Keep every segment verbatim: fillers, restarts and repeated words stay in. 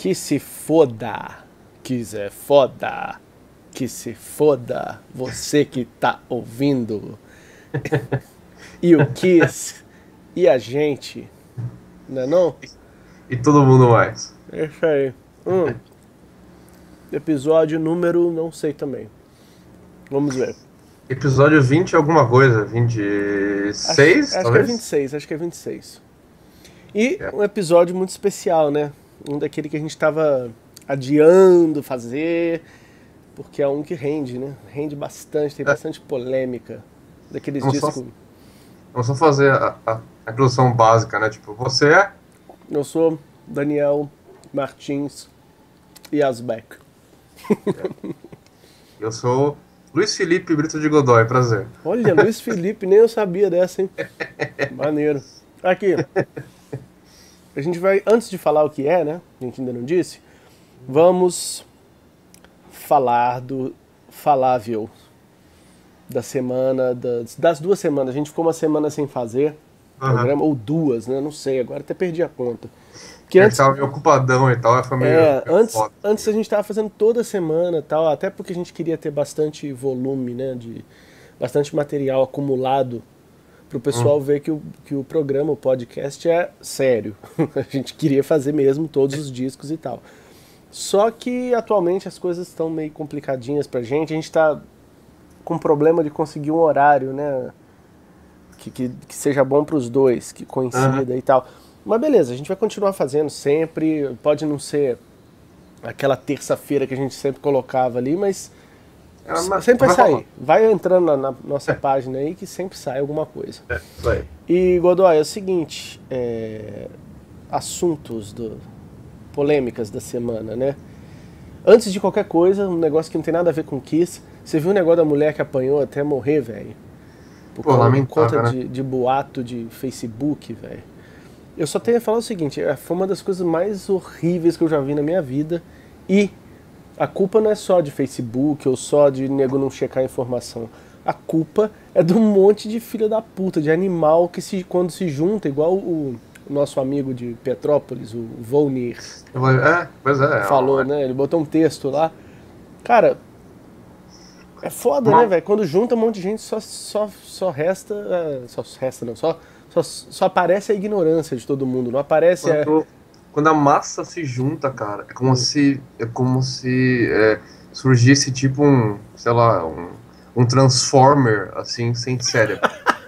Que se foda, Kiss é foda, que se foda, você que tá ouvindo. E o Kiss, e a gente, não é não? E todo mundo mais. É isso aí. Hum, episódio número, não sei também. Vamos ver. Episódio vinte alguma coisa, Acho, vinte e seis, acho que é vinte e talvez? seis, acho que é vinte e seis. E É. um episódio muito especial, né? Um daquele que a gente tava adiando fazer, porque é um que rende, né? Rende bastante, tem É, bastante polêmica. Daqueles vamos só, discos. vamos só fazer a, a, a introdução básica, né? Tipo, você é? Eu sou Daniel Martins Yazbek. Eu sou Luiz Felipe Brito de Godoy, prazer. Olha, Luiz Felipe, nem eu sabia dessa, hein? Maneiro. Aqui, a gente vai, antes de falar o que é, né? A gente ainda não disse. Vamos falar do falável da semana, das, das duas semanas. A gente ficou uma semana sem fazer Aham. programa, ou duas, né? Não sei, agora até perdi a conta. Porque É que antes, tava meio ocupadão e tal, foi meio, é, meio antes, foda. antes a gente tava fazendo toda semana e tal, até porque a gente queria ter bastante volume, né? De, bastante material acumulado para o pessoal Hum. ver que o, que o programa, o podcast é sério. A gente queria fazer mesmo todos os discos e tal. Só que atualmente as coisas estão meio complicadinhas pra gente. A gente tá com problema de conseguir um horário, né? Que, que, que seja bom pros dois, que Aham. coincida e tal. Mas beleza, a gente vai continuar fazendo sempre. Pode não ser aquela terça-feira que a gente sempre colocava ali, mas É, mas sempre vai vai rolar. sair. Vai entrando na, na nossa página aí que sempre sai alguma coisa. É, isso aí. E Godoy, é o seguinte, é, assuntos do, polêmicas da semana, né? Antes de qualquer coisa, um negócio que não tem nada a ver com Kiss. Você viu o negócio da mulher que apanhou até morrer, velho? Por, Pô, por conta lamentável, né? de, de boato de Facebook, velho. Eu só tenho a falar o seguinte, é, foi uma das coisas mais horríveis que eu já vi na minha vida. E a culpa não é só de Facebook ou só de nego não checar a informação. A culpa é de um monte de filha da puta, de animal que se, quando se junta, igual o, o nosso amigo de Petrópolis, o Volnir, Eu falei, é, pois é, é falou, uma, né? Ele botou um texto lá. Cara, é foda, né, uma- velho? Quando junta um monte de gente, só, só, só resta. é, Só resta, não. Só, só, só aparece a ignorância de todo mundo. Não aparece a. quando, quando a massa se junta, cara, é como se, é como se é, surgisse tipo um, sei lá, um, um Transformer, assim, sem cérebro,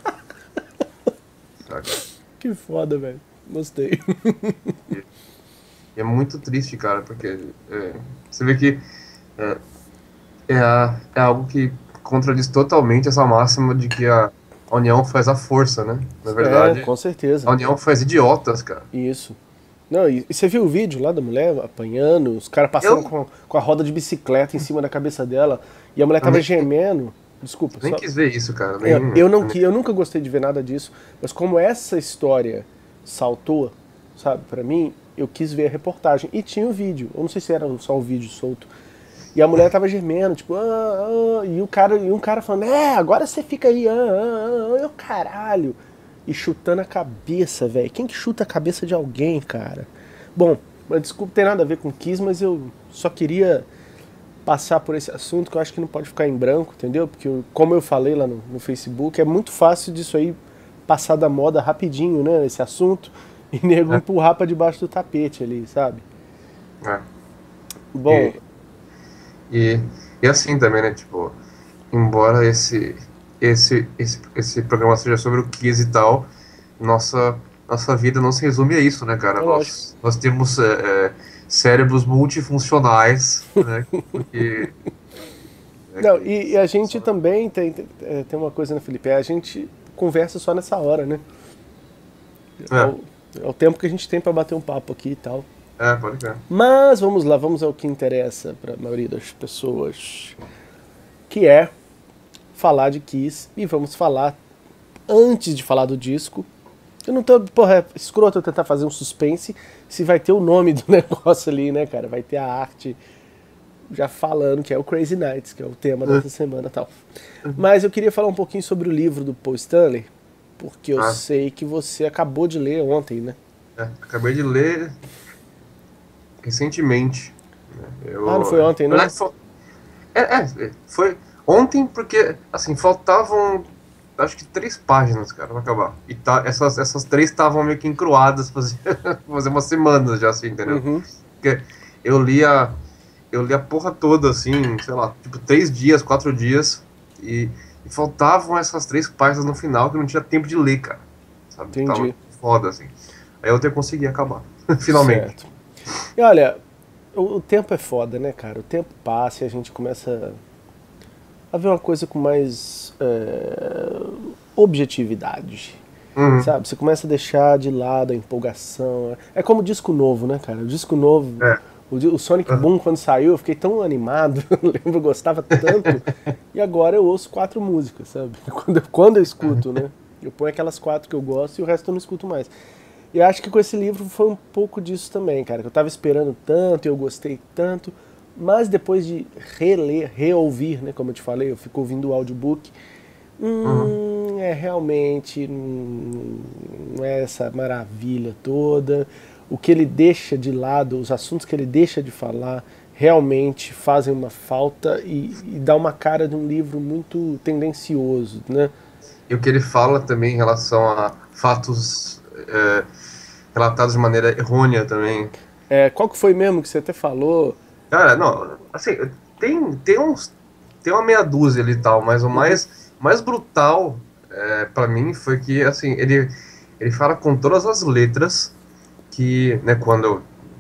saca? Que foda, velho. Gostei. E, e é muito triste, cara, porque é, você vê que é, é, a- é algo que contradiz totalmente essa máxima de que a, a união faz a força, né? Na É, verdade, com a certeza. união faz idiotas, cara. Isso. Não, e, e você viu o vídeo lá da mulher apanhando, os caras passando Eu, com, com a roda de bicicleta em cima da cabeça dela e a mulher eu tava nem, gemendo. Desculpa, nem só. quis ver isso, cara. Nem, Eu, eu, não, nem- qui- eu nunca gostei de ver nada disso, mas como essa história saltou, sabe, pra mim, eu quis ver a reportagem. E tinha o vídeo. Eu não sei se era só um vídeo solto. E a mulher tava gemendo, tipo, ah, ah, e o cara, e um cara falando, é, agora você fica aí, ah, ah, ah, eu caralho. E chutando a cabeça, velho. Quem que chuta a cabeça de alguém, cara? Bom, mas desculpa, tem nada a ver com Kiss, mas eu só queria passar por esse assunto que eu acho que não pode ficar em branco, entendeu? Porque, eu- como eu falei lá no, no Facebook, é muito fácil disso aí passar da moda rapidinho, né? Esse assunto, e nego é, empurrar pra debaixo do tapete ali, sabe? é. Bom, E, e, e assim também, né? Tipo, embora esse, esse, esse, esse programa seja sobre o Kiss e tal, nossa, nossa vida não se resume a isso, né, cara? é lógico. Nós, nós temos é, é, cérebros multifuncionais, né? Que, é, Não, que e, e a gente só- também tem, tem, é, tem uma coisa, né, Felipe? É, a gente conversa só nessa hora, né? É é, o, é o tempo que a gente tem pra bater um papo aqui e tal. é, pode crer. Mas vamos lá, vamos ao que interessa pra maioria das pessoas, que é falar de Kiss. E vamos falar, antes de falar do disco, eu não tô, porra, é escroto eu tentar fazer um suspense se vai ter o nome do negócio ali, né, cara? Vai ter a arte já falando que é o Crazy Nights, que é o tema dessa semana e tal. Mas eu queria falar um pouquinho sobre o livro do Paul Stanley, porque eu Ah, sei que você acabou de ler ontem, né? é, acabei de ler. recentemente. Né? Eu, Ah, não foi ontem, na não? verdade, foi, é, é, foi ontem porque, assim, faltavam, acho que três páginas, cara, pra acabar. E tá, essas, essas três estavam meio que encruadas, fazia, fazia uma semana já, assim, entendeu? Uhum. Porque eu li a, eu li a porra toda, assim, sei lá, tipo, três dias, quatro dias, e, e faltavam essas três páginas no final que eu não tinha tempo de ler, cara, sabe? Tava Entendi. foda, assim. Aí eu até consegui acabar, finalmente. Certo. E olha, o, o tempo é foda, né, cara? O tempo passa e a gente começa a ver uma coisa com mais é, objetividade, Uhum, sabe? Você começa a deixar de lado a empolgação. É como o disco novo, né, cara? O disco novo, é. o, di- o Sonic Uhum. Boom, quando saiu, eu fiquei tão animado. Eu lembro, eu gostava tanto. E agora eu ouço quatro músicas, sabe? Quando eu, quando eu escuto, né? Eu ponho aquelas quatro que eu gosto e o resto eu não escuto mais. E eu acho que com esse livro foi um pouco disso também, cara. Que eu tava esperando tanto, eu gostei tanto. Mas depois de reler, reouvir, né? Como eu te falei, eu fico ouvindo o audiobook. Uhum. Hum, é realmente. Hum, não é essa maravilha toda. O que ele deixa de lado, os assuntos que ele deixa de falar, realmente fazem uma falta e, e dá uma cara de um livro muito tendencioso, né? E o que ele fala também em relação a fatos é, relatados de maneira errônea também. É, qual que foi mesmo que você até falou? Cara, não, assim, tem, tem uns, tem uma meia dúzia ali e tal, mas o Uhum. mais, mais brutal é, para mim foi que, assim, ele, ele fala com todas as letras que, né, quando,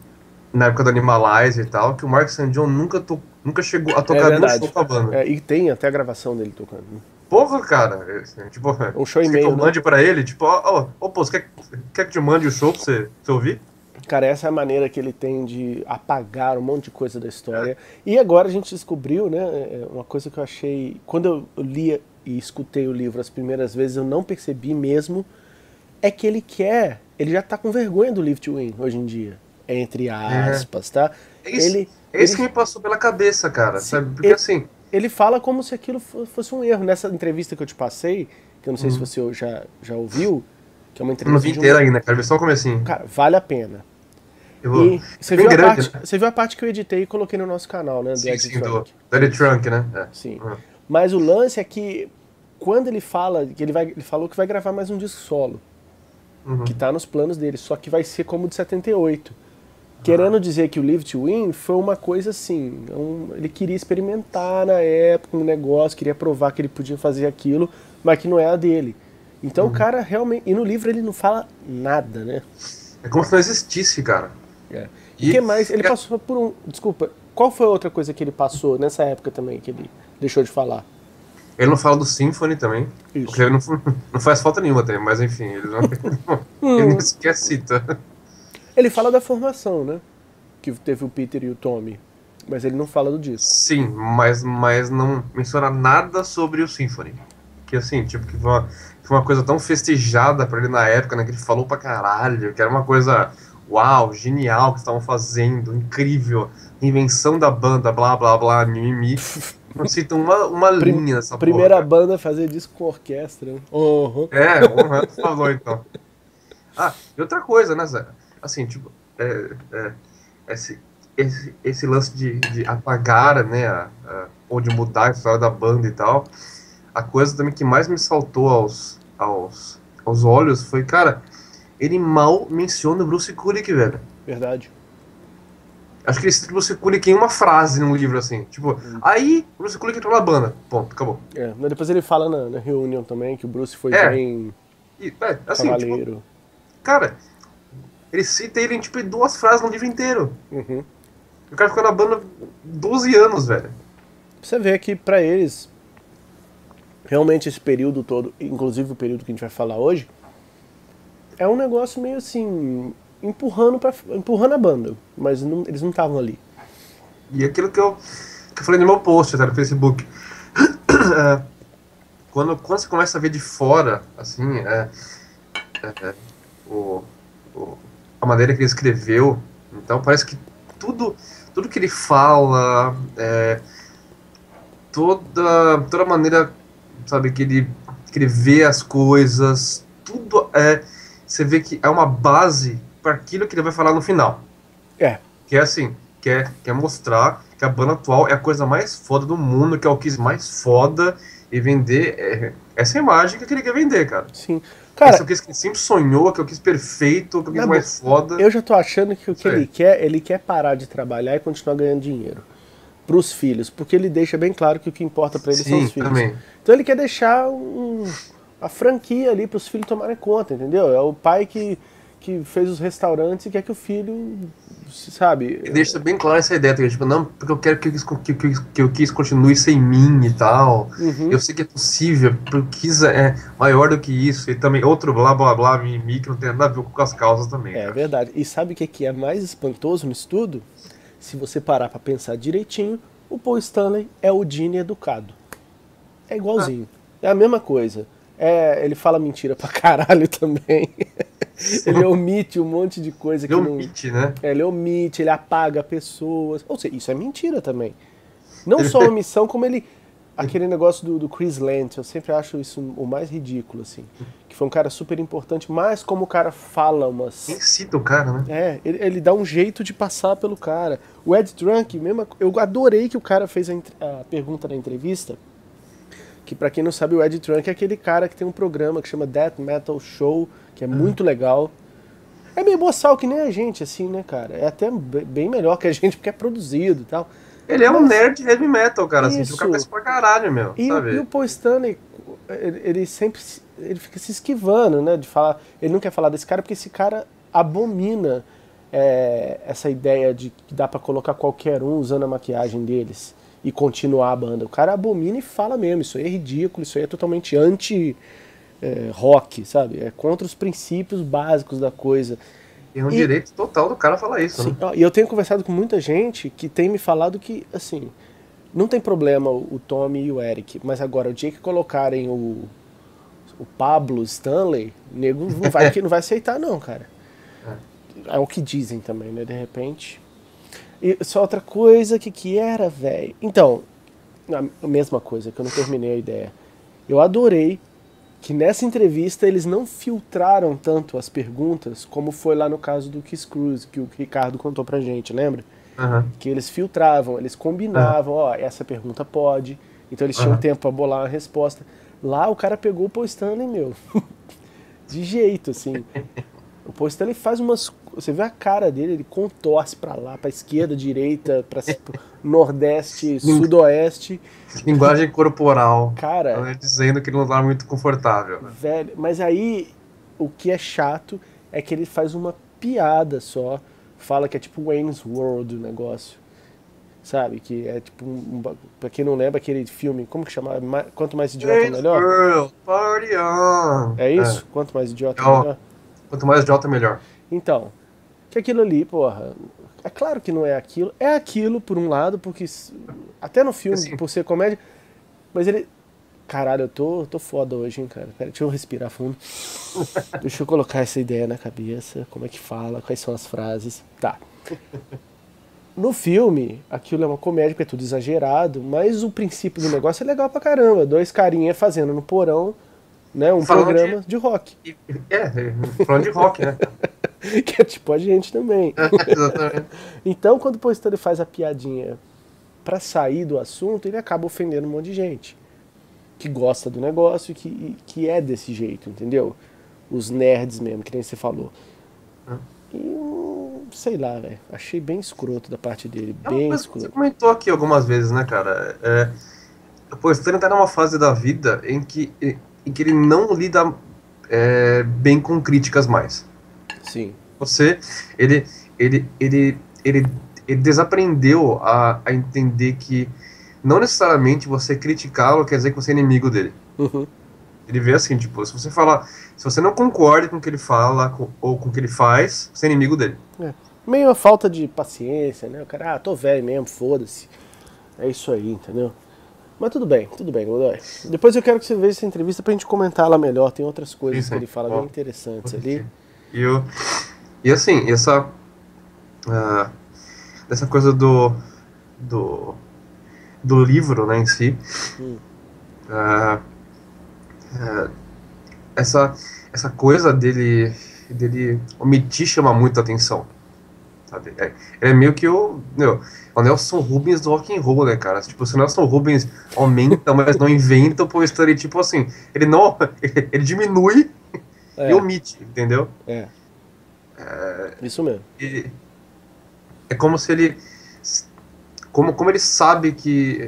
na época do Animalize e tal, que o Mark Saint John nunca, to, nunca chegou a É tocar no show verdade. com a banda. É, e tem até a gravação dele tocando, né? Porra, cara, é, assim, tipo, Um show e você quer que eu meio, né? mande pra ele? Tipo, ó, ó, ó, pô, você quer, quer que eu te mande o show pra você, pra você ouvir? Cara, essa é a maneira que ele tem de apagar um monte de coisa da história. E agora a gente descobriu, né, é, uma coisa que eu achei. Quando eu lia e escutei o livro as primeiras vezes, eu não percebi mesmo, é que ele quer. Ele já tá com vergonha do Live to Win hoje em dia. Entre É, aspas, tá? é isso, Ele. é isso Ele. que me passou pela cabeça, cara, Se, sabe? Porque ele, assim, ele fala como se aquilo fo- fosse um erro. Nessa entrevista que eu te passei, que eu não sei se uhum, você já, já ouviu, que é uma eu não vi entrevista de um. inteira ainda, cara, vi só o comecinho. Cara, vale a pena. Eu vou, E é você bem viu a grande, parte, né? você viu a parte que eu editei e coloquei no nosso canal, né, do Sim, Ed sim, do Trunk. Daddy Isso. Trunk, né? É. Sim. Uhum. Mas o lance é que quando ele fala que ele vai, ele falou que vai gravar mais um disco solo, que Uhum. tá nos planos dele, só que vai ser como o de setenta e oito. Ah, Querendo dizer que o Live to Win foi uma coisa assim, um- ele queria experimentar na época um negócio, queria provar que ele podia fazer aquilo, mas que não é a dele. Então o uhum. cara realmente, e no livro ele não fala nada, né? É como se não existisse, cara. É. E E que mais? Ele e a- passou por um. Desculpa, qual foi a outra coisa que ele passou nessa época também que ele deixou de falar? ele não fala do Symphony também, porque Isso. ele não, não faz falta nenhuma também, mas enfim, ele, não, ele nem sequer cita. Ele fala da formação, né? Que teve o Peter e o Tommy. Mas ele não fala do disco. Sim, mas, mas não menciona nada sobre o Symphony. Que assim, tipo, que foi uma, foi uma coisa tão festejada pra ele na época, né? Que ele falou pra caralho, que era uma coisa, uau, genial que estavam fazendo, incrível, invenção da banda, blá blá blá, mimimi. Não cita uma, uma Prim- linha nessa porra, primeira cara. banda a fazer disco com orquestra. Né? Uhum. É, o Hans falou então. Ah, e outra coisa, né, Zé? Assim, tipo, é, é, esse, esse, esse lance de, de apagar, né, a, a- ou de mudar a história da banda e tal, a coisa também que mais me saltou aos, aos, aos olhos foi, cara, ele mal menciona o Bruce Kulick, velho. Verdade. Acho que ele cita o Bruce Kulick em uma frase num livro, assim, tipo, aí o Bruce Kulick entrou na banda, ponto, acabou. É, mas depois ele fala na, na reunião também que o Bruce foi É, bem e, é, assim, tipo, cavaleiro. cara, ele cita ele em, tipo, em duas frases no livro inteiro. Uhum. O cara ficou na banda doze anos, velho. Você vê que pra eles, realmente esse período todo, inclusive o período que a gente vai falar hoje, é um negócio meio assim, empurrando, pra, empurrando a banda. Mas não- eles não estavam ali. E aquilo que eu, que eu falei no meu post, tá, no Facebook. É, quando, quando você começa a ver de fora, assim, é, é, o, o- a maneira que ele escreveu, então parece que tudo, tudo que ele fala, é, toda, toda maneira, sabe, que ele, que ele vê as coisas, tudo é, você vê que é uma base para aquilo que ele vai falar no final. É, Que que é assim, quer, quer mostrar que a banda atual é a coisa mais foda do mundo, que é o Kiss mais foda, e vender é, essa imagem que ele quer vender, cara. Sim. Esse Cara, é o Kiss que ele sempre sonhou, que é o Kiss perfeito, que é o Kiss na boa, mais foda. eu já tô achando que o que Isso aí. ele quer, ele quer parar de trabalhar e continuar ganhando dinheiro pros filhos, porque ele deixa bem claro que o que importa pra ele são Sim, os filhos. também. Então ele quer deixar um, a franquia ali pros filhos tomarem conta, entendeu? É o pai que, que fez os restaurantes e quer que o filho, sabe? E deixa bem claro essa ideia, tá? Tipo, não, porque eu quero que o Kiss, que, que, que o Kiss continue sem mim e tal. Uhum. Eu sei que é possível, porque o Kiss é maior do que isso. E também outro blá blá blá, mimimi, que não tem nada a ver com as causas também. É cara. verdade. E sabe o que que é mais espantoso nisso tudo? Se você parar pra pensar direitinho, o Paul Stanley é o Gene educado. É igualzinho. É a mesma coisa. É, ele fala mentira pra caralho também. Ele omite um monte de coisa que Ele não. omite, né? É, ele omite, ele apaga pessoas. Ou seja, isso é mentira também. Não só omissão, como ele. Aquele negócio do, do Chris Lent, eu sempre acho isso o mais ridículo, assim. Que foi um cara super importante, mas como o cara fala umas. Nem cita o cara, né? É, ele, ele dá um jeito de passar pelo cara. O Ed Trunk, mesma, eu adorei que o cara fez a, a pergunta na entrevista. Que pra quem não sabe, o Ed Trunk é aquele cara que tem um programa que chama Death Metal Show, que é muito legal. É meio boçal que nem a gente, assim, né, cara? É até bem melhor que a gente, porque é produzido e tal. Ele é um Mas, nerd heavy metal, cara, assim, tipo, isso. o cara conhece pra caralho, meu, E, o, sabe? e o Paul Stanley, ele, ele sempre se- ele fica se esquivando, né, de falar. Ele não quer falar desse cara porque esse cara abomina é, essa ideia de que dá pra colocar qualquer um usando a maquiagem deles e continuar a banda. O cara abomina e fala mesmo, isso aí é ridículo, isso aí é totalmente anti é, rock, sabe? É contra os princípios básicos da coisa. Tem um E- direito total do cara falar isso, Sim, né? ó, e eu tenho conversado com muita gente que tem me falado que, assim, não tem problema o, o Tommy e o Eric, mas agora o dia que colocarem o, o Pablo Stanley, o nego não vai, que não vai aceitar não, cara. É o que dizem também, né, de repente. E só outra coisa, que que era, velho? Então, a mesma coisa, que eu não terminei a ideia. Eu adorei que nessa entrevista eles não filtraram tanto as perguntas como foi lá no caso do Kiss Cruise, que o Ricardo contou pra gente, lembra? Aham. Que eles filtravam, eles combinavam, ó, essa pergunta pode, então eles tinham Aham. tempo pra bolar uma resposta. Lá o cara pegou o Paul Stanley, meu, de jeito, assim. O Paul Stanley faz umas... Você vê a cara dele, ele contorce pra lá, pra esquerda, direita, pra pro nordeste, sudoeste. Linguagem corporal. Cara, Ela dizendo que ele não tá muito confortável, né? velho, mas aí o que é chato é que ele faz uma piada só, fala que é tipo Wayne's World o negócio, sabe? Que é tipo, um, um, pra quem não lembra, aquele filme, como que chama? Ma- Quanto mais idiota, Hey, melhor? girl, party on! É isso? Quanto mais idiota, É, ó, melhor? quanto mais idiota, melhor. Então, que aquilo ali, porra, é claro que não é aquilo, é aquilo por um lado, porque s- até no filme, Assim. por ser comédia, mas ele... Caralho, eu tô, tô foda hoje, hein, cara. Pera, deixa eu respirar fundo. Deixa eu colocar essa ideia na cabeça. Como é que fala, quais são as frases. Tá. No filme, aquilo é uma comédia, porque é tudo exagerado, mas o princípio do negócio é legal pra caramba. Dois carinha fazendo no porão, né, um Falando programa de... rock. E- É, é, falando de rock, né? Que é tipo a gente também. Exatamente. Então, quando o Paul Stanley faz a piadinha pra sair do assunto, ele acaba ofendendo um monte de gente que gosta do negócio e que, e que é desse jeito, entendeu? Os nerds mesmo, que nem você falou. E, hum, sei lá, velho, achei bem escroto da parte dele, É uma bem coisa que você escroto. comentou aqui algumas vezes, né, cara? É, pô, o Stanley tá numa fase da vida em que, em que ele não lida é, bem com críticas mais. Sim. Você, ele, ele, ele, ele, ele desaprendeu a, a entender que não necessariamente você criticá-lo quer dizer que você é inimigo dele. Uhum. Ele vê assim, tipo, se você falar, se você não concorda com o que ele fala com- ou com o que ele faz, você é inimigo dele. É. Meio a falta de paciência, né? O cara, ah, tô velho mesmo, foda-se. É isso aí, entendeu? Mas tudo bem, tudo bem, Godoy. Depois eu quero que você veja essa entrevista pra gente comentar ela melhor. Tem outras coisas Sim, que sim. ele fala Ó, bem interessantes ali. E, eu, e assim, essa. ah, essa coisa do. do. do livro, né, em si. Hum. ah, ah, essa, essa coisa dele. dele omitir chama muito a atenção. sabe? É, ele é meio que o, meu, o Nelson Rubens do rock and roll, né, cara? Tipo, se o Nelson Rubens aumenta, mas não inventa, o Paul Stanley, tipo assim, ele não, ele diminui e É, omite, entendeu? é. Isso mesmo. E é como se ele, como, como ele sabe que,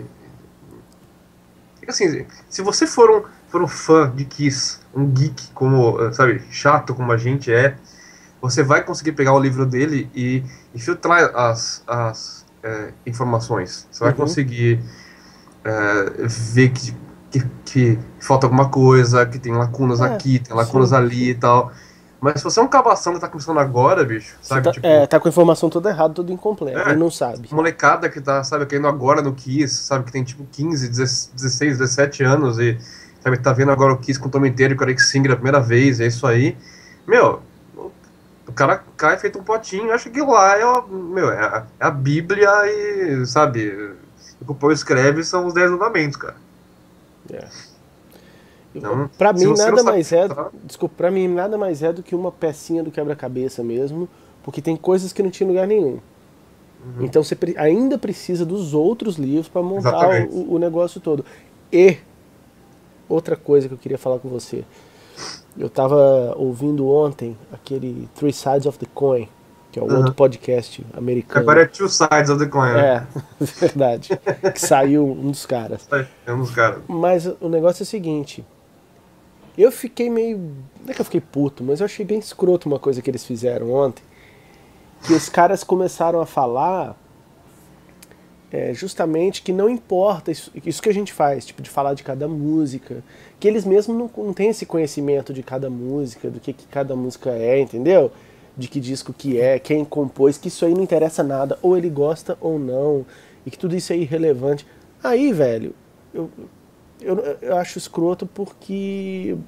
assim, se você for um, for um fã de Kiss, um geek como, sabe, chato como a gente é, você vai conseguir pegar o livro dele e, e filtrar as, as é, informações. Você vai Uhum. conseguir é, ver que, que, que falta alguma coisa, que tem lacunas É, aqui, tem lacunas sim, ali sim. e tal. Mas se você é um cabação que tá começando agora, bicho, Você sabe, tá, tipo, é, tá com a informação toda errada, toda incompleta, e é, não sabe. molecada que tá, sabe, caindo agora no Kiss, sabe, que tem tipo quinze, dezesseis, dezessete anos e, sabe, tá vendo agora o Kiss com o Tom inteiro e com o Eric Singer a primeira vez, é isso aí. Meu, o cara cai feito um potinho, acha que lá é, o- meu, é, a, é a Bíblia e, sabe, o que o Paul escreve são os Dez Mandamentos, cara. É. Então, Pra se mim, você não nada sabe mais é. filtrar, Desculpa, pra mim, nada mais é do que uma pecinha do quebra-cabeça mesmo, porque tem coisas que não tinha lugar nenhum. uhum, Então você pre- ainda precisa dos outros livros para montar exatamente. o, o negócio todo. E outra coisa que eu queria falar com você. Eu tava ouvindo ontem aquele Three Sides of the Coin, que é o outro Uhum. podcast americano. Agora é Two Sides of the Coin, né? É, verdade. Que saiu um dos caras. É um dos caras. Mas o negócio é o seguinte. Eu fiquei meio. Não é que eu fiquei puto, mas eu achei bem escroto uma coisa que eles fizeram ontem. Que os caras começaram a falar é, justamente que não importa isso, isso que a gente faz, tipo, de falar de cada música, que eles mesmos não, não têm esse conhecimento de cada música, do que, que cada música é, entendeu? De que disco que é, quem compôs, que isso aí não interessa nada, ou ele gosta ou não, e que tudo isso é irrelevante. Aí, velho, eu, eu, eu acho escroto porque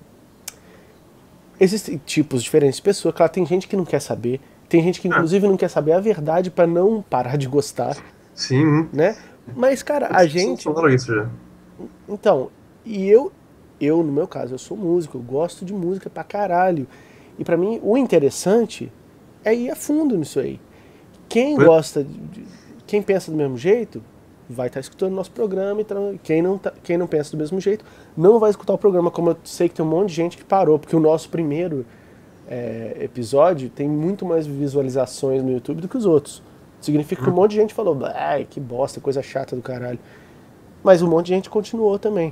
existem tipos diferentes de pessoas. Claro, tem gente que não quer saber, tem gente que É, inclusive não quer saber a verdade para não parar de gostar, sim, né? Mas, cara, a muitas pessoas gente. falaram isso já. Então, e eu, eu, no meu caso, eu sou músico, eu gosto de música pra caralho. E pra mim, o interessante é ir a fundo nisso aí. Quem Pois- gosta, de, de- quem pensa do mesmo jeito, vai estar escutando nosso programa. Então, quem não, tá- quem não pensa do mesmo jeito, não vai escutar o programa. Como eu sei que tem um monte de gente que parou, porque o nosso primeiro é, episódio tem muito mais visualizações no YouTube do que os outros. Significa que um monte de gente falou, ai, que bosta, coisa chata do caralho. Mas um monte de gente continuou também.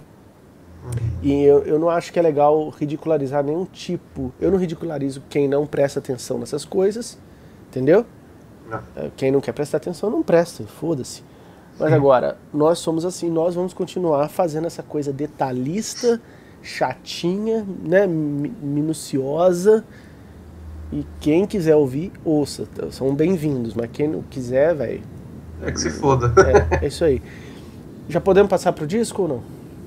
E eu, eu não acho que é legal ridicularizar nenhum tipo. Eu não ridicularizo quem não presta atenção nessas coisas, entendeu? Não. É, quem não quer prestar atenção, não presta, foda-se. Mas agora, nós somos assim, nós vamos continuar fazendo essa coisa detalhista, chatinha, né, mi- minuciosa. E quem quiser ouvir, ouça. São bem-vindos, mas quem não quiser, velho, É que se foda. é, é isso aí. Já podemos passar pro disco ou não?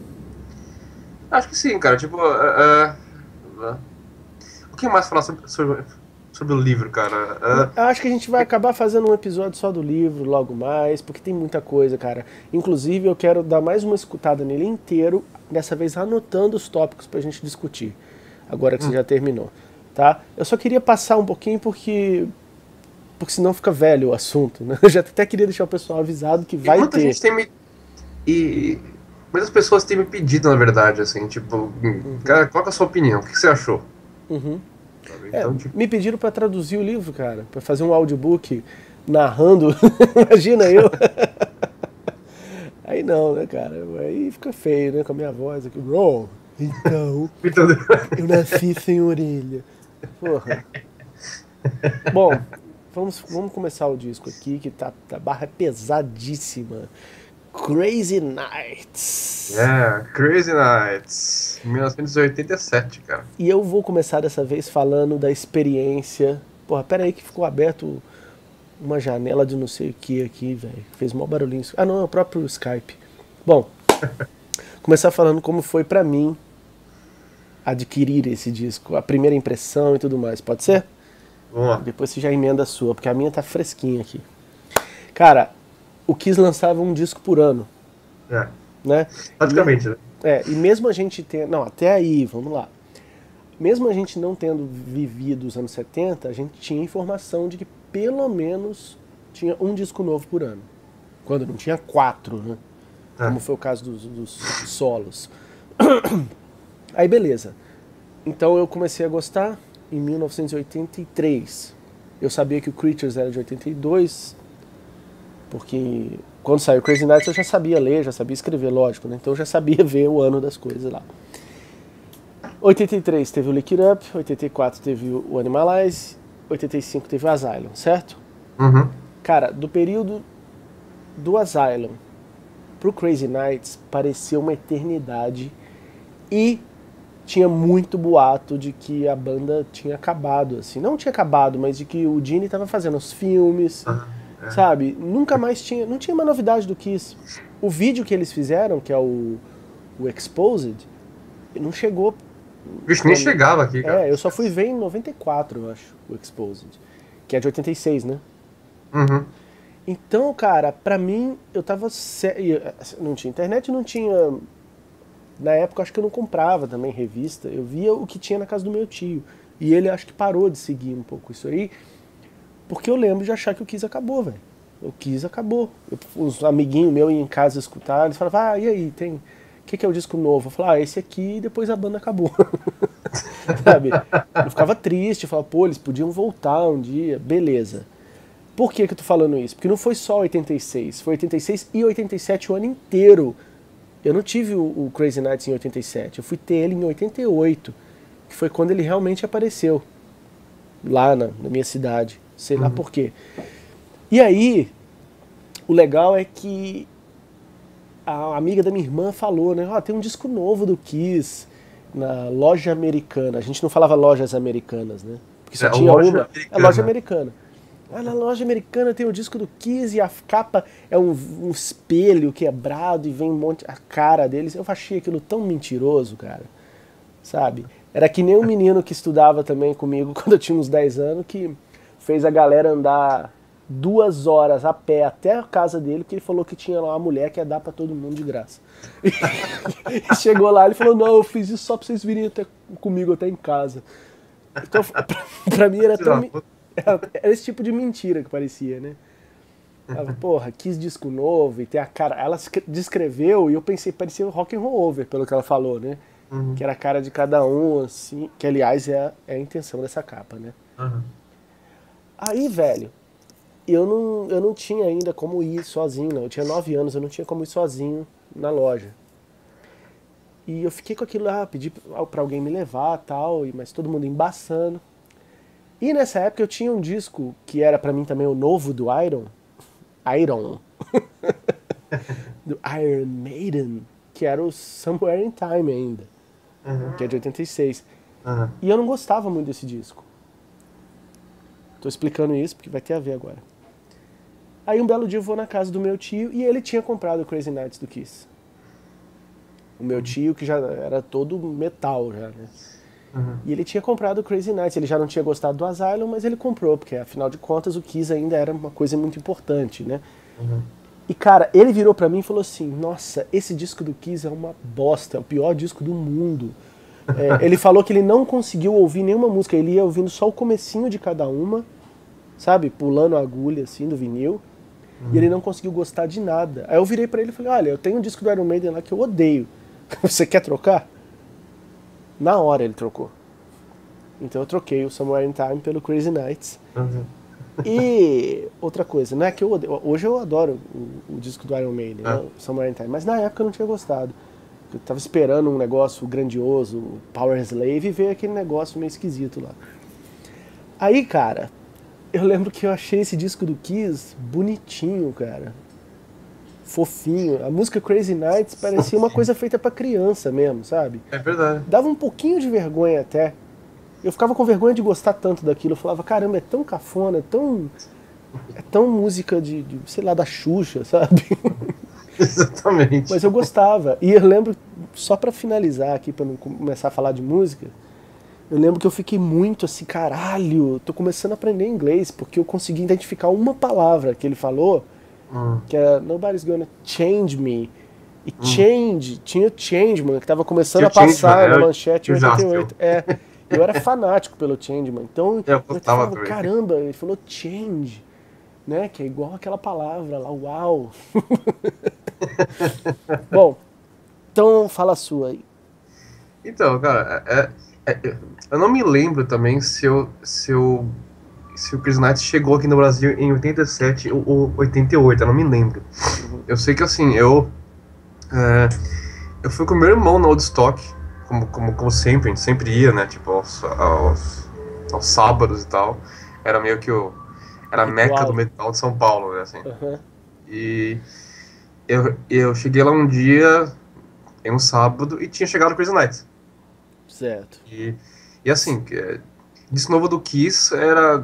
Acho que sim, cara. Tipo, é, é, o que mais falar sobre, sobre, sobre o livro, cara? Eu acho que a gente vai acabar fazendo um episódio só do livro logo mais, porque tem muita coisa, cara. Inclusive, eu quero dar mais uma escutada nele inteiro, dessa vez anotando os tópicos pra gente discutir, agora que você já terminou, tá? Eu só queria passar um pouquinho porque porque senão fica velho o assunto, né? Eu já até queria deixar o pessoal avisado que E vai muita ter. gente tem me. E muitas pessoas têm me pedido, na verdade, assim, tipo, cara, qual que é a sua opinião? O que você achou? Uhum. Sabe? É, Então, tipo, me pediram pra traduzir o livro, cara, pra fazer um audiobook narrando. Imagina eu. Aí não, né, cara? Aí fica feio, né, com a minha voz aqui. Bro, então, então, eu nasci sem orelha. Porra. Bom, vamos, vamos começar o disco aqui, que tá, a barra é pesadíssima. Crazy Nights. é, Crazy Nights, mil novecentos e oitenta e sete, cara. E eu vou começar dessa vez falando da experiência. Porra, pera aí que ficou aberto uma janela de não sei o que aqui, velho. Fez mó barulhinho. Ah, não, é o próprio Skype. Bom, começar falando como foi pra mim adquirir esse disco, a primeira impressão e tudo mais. Pode ser? Vamos lá. Depois você já emenda a sua, porque a minha tá fresquinha aqui. Cara, o Kiss lançava um disco por ano, É, né? praticamente, né? É, e mesmo a gente tendo. Não, até aí, vamos lá. Mesmo a gente não tendo vivido os anos setenta, a gente tinha informação de que pelo menos tinha um disco novo por ano. Quando não tinha quatro, né? É. Como foi o caso dos, dos solos. Aí beleza. Então eu comecei a gostar em mil novecentos e oitenta e três. Eu sabia que o Creatures era de oitenta e dois, porque quando saiu Crazy Nights eu já sabia ler, já sabia escrever, lógico, né? Então eu já sabia ver o ano das coisas lá. oitenta e três teve o Lick It Up, oitenta e quatro teve o Animalize, oitenta e cinco teve o Asylum, certo? Uhum. Cara, do período do Asylum pro Crazy Nights parecia uma eternidade e tinha muito boato de que a banda tinha acabado, assim. Não tinha acabado, mas de que o Gene tava fazendo os filmes, uhum, é. sabe? Nunca mais tinha, não tinha uma novidade do Kiss. O vídeo que eles fizeram, que é o, o Exposed, não chegou... Bicho, nem chegava aqui, cara. É, eu só fui ver em noventa e quatro, eu acho, o Exposed. Que é de oitenta e seis, né? Uhum. Então, cara, pra mim, eu tava... Não tinha internet, não tinha... Na época, acho que eu não comprava também revista. Eu via o que tinha na casa do meu tio. E ele, acho que parou de seguir um pouco isso aí. Porque eu lembro de achar que o Kiss acabou, velho. O Kiss acabou. Eu, uns amiguinhos meus iam em casa escutar, eles falavam, ah, e aí, tem... O que, que é o disco novo? Eu falava, ah, esse aqui, e depois a banda acabou. Sabe? Eu ficava triste, eu falava, pô, eles podiam voltar um dia. Beleza. Por que que eu tô falando isso? Porque não foi só oitenta e seis, foi oitenta e seis e oitenta e sete o ano inteiro. Eu não tive o, o Crazy Nights em oitenta e sete, eu fui ter ele em oitenta e oito, que foi quando ele realmente apareceu, lá na, na minha cidade, sei uhum. lá por quê. E aí, o legal é que a amiga da minha irmã falou, né, ó, tem um disco novo do Kiss na loja americana. A gente não falava lojas americanas, né, porque só é, tinha uma, americana. É loja americana. Ah, na loja americana tem o disco do Kiss e a capa é um, um espelho quebrado e vem um monte a cara deles. Eu achei aquilo tão mentiroso, cara. Sabe? Era que nem um menino que estudava também comigo quando eu tinha uns dez anos, que fez a galera andar duas horas a pé até a casa dele, porque ele falou que tinha lá uma mulher que ia dar pra todo mundo de graça. E chegou lá e falou, não, eu fiz isso só pra vocês virem até comigo até em casa. Então, pra, pra mim era tão... Era esse tipo de mentira que parecia, né? Ela, porra, quis disco novo e tem a cara... Ela descreveu e eu pensei, parecia o Rock and Roll Over, pelo que ela falou, né? Uhum. Que era a cara de cada um, assim... Que, aliás, é a, é a intenção dessa capa, né? Uhum. Aí, velho, eu não, eu não tinha ainda como ir sozinho, não. Eu tinha nove anos, eu não tinha como ir sozinho na loja. E eu fiquei com aquilo lá, pedi pra alguém me levar e tal, mas todo mundo embaçando. E nessa época eu tinha um disco que era pra mim também o novo do Iron, Iron, do Iron Maiden, que era o Somewhere in Time ainda, uhum. que é de oitenta e seis. Uhum. E eu não gostava muito desse disco. Tô explicando isso porque vai ter a ver agora. Aí um belo dia eu vou na casa do meu tio e ele tinha comprado o Crazy Nights do Kiss. O meu tio que já era todo metal já, né? Uhum. E ele tinha comprado o Crazy Nights, ele já não tinha gostado do Asylum, mas ele comprou, porque afinal de contas o Kiss ainda era uma coisa muito importante, né? Uhum. E cara, ele virou pra mim e falou assim, nossa, esse disco do Kiss é uma bosta, é o pior disco do mundo. É, ele falou que ele não conseguiu ouvir nenhuma música, ele ia ouvindo só o comecinho de cada uma, sabe, pulando a agulha assim do vinil, uhum. e ele não conseguiu gostar de nada. Aí eu virei pra ele e falei, olha, eu tenho um disco do Iron Maiden lá que eu odeio, você quer trocar? Na hora ele trocou. Então eu troquei o Somewhere in Time pelo Crazy Nights. Uhum. E outra coisa, não é que eu odeio, hoje eu adoro o, o disco do Iron Maiden, uhum. né, o Somewhere in Time, mas na época eu não tinha gostado. Eu tava esperando um negócio grandioso, Power Slave, e veio aquele negócio meio esquisito lá. Aí, cara, eu lembro que eu achei esse disco do Kiss bonitinho, cara. Fofinho. A música Crazy Nights parecia uma coisa feita pra criança mesmo, sabe? É verdade. Dava um pouquinho de vergonha até. Eu ficava com vergonha de gostar tanto daquilo. Eu falava, caramba, é tão cafona, é tão... É tão música de, de sei lá, da Xuxa, sabe? Exatamente. Mas eu gostava. E eu lembro, só pra finalizar aqui, pra não começar a falar de música, eu lembro que eu fiquei muito assim, caralho, tô começando a aprender inglês, porque eu consegui identificar uma palavra que ele falou, hum. que é Nobody's Gonna Change Me. E hum. Change, tinha o Changeman, que tava começando tinha a passar na manchete em oitenta e oito. É, Eu era fanático pelo Changeman. Então, Eu eu gostava falava, também. caramba, ele falou change, né? Que é igual aquela palavra lá, uau. Bom, então fala a sua aí. Então, cara, é, é- é- eu não me lembro também se eu, se eu, se o Chris Knight chegou aqui no Brasil em oitenta e sete ou, ou oitenta e oito, eu não me lembro. Uhum. Eu sei que assim, eu, é, eu fui com meu irmão no Woodstock, como, como, como sempre, a gente sempre ia, né, tipo, aos, aos, aos sábados e tal. Era meio que o, era a meca do Ritual. metal de São Paulo, né, assim. Aham. E eu, eu cheguei lá um dia, em um sábado, e tinha chegado o Chris Knight. Certo. E, e assim, é, disco novo do Kiss era,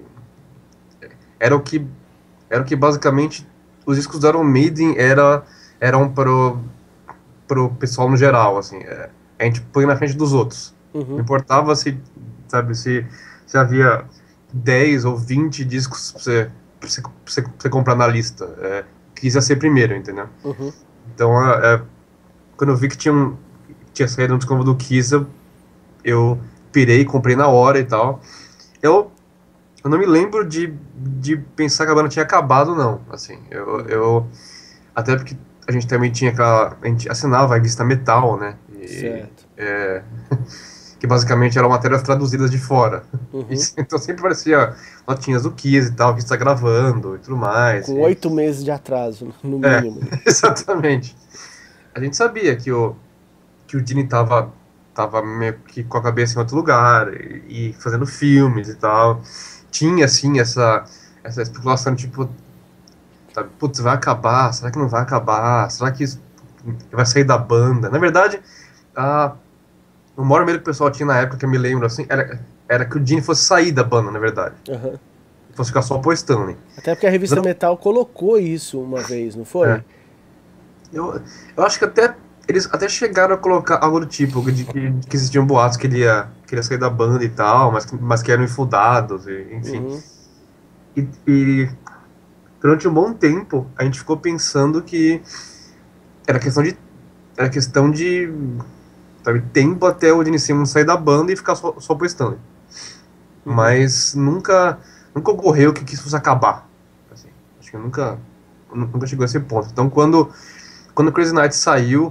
era o que era o que basicamente os discos do Iron Maiden era, eram pro, pro pessoal no geral, assim, é, a gente põe na frente dos outros. Não Uhum. importava se, sabe, se, se havia dez ou vinte discos pra você, pra você, pra você, pra você comprar na lista. É, Kiss ia ser primeiro, entendeu? Uhum. Então, é, é, quando eu vi que tinha, um, tinha saído um disco novo do Kiss, eu, eu pirei, comprei na hora e tal. Eu, eu não me lembro de, de pensar que a banda tinha acabado, não. Assim, eu, eu até porque a gente também tinha aquela, a gente assinava a revista Metal, né? E, Certo. é, que basicamente eram matérias traduzidas de fora. Uhum. E, então sempre parecia notinhas do Kiss e tal, que está gravando e tudo mais. Com E, oito meses de atraso, no é, mínimo, né? exatamente. A gente sabia que o, que o Dini tava, tava meio que com a cabeça em outro lugar e, e fazendo filmes e tal. Tinha, assim, essa, essa especulação, tipo, sabe, putz, vai acabar? Será que não vai acabar? Será que isso vai sair da banda? Na verdade, a, o maior medo que o pessoal tinha na época, que eu me lembro, assim, era, era que o Dini fosse sair da banda, na verdade. Aham. Fosse ficar só pro Stanley. Até porque a Mas revista eu, Metal colocou isso uma vez, não é, foi? eu, eu acho que até eles até chegaram a colocar algo do tipo, de que, de que existiam boatos que ele ia, que ele ia sair da banda e tal, mas, que- mas que eram infundados, e, enfim. Uhum. E, e durante um bom tempo, a gente ficou pensando que era questão de, era questão de, sabe, tempo até o Gene Simmons sair da banda e ficar só, só pro Stanley. Uhum. Mas nunca, nunca ocorreu que isso fosse acabar. Assim, acho que nunca, nunca chegou a esse ponto. Então, quando, quando o Crazy Night saiu,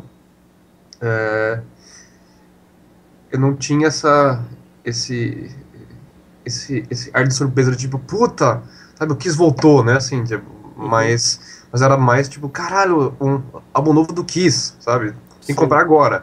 é, eu não tinha essa, esse, esse, esse ar de surpresa do tipo, puta, sabe, o Kiss voltou, né, assim, tipo, Uhum. mas, mas era mais tipo, caralho, um álbum novo do Kiss, sabe, tem que Sim. comprar agora.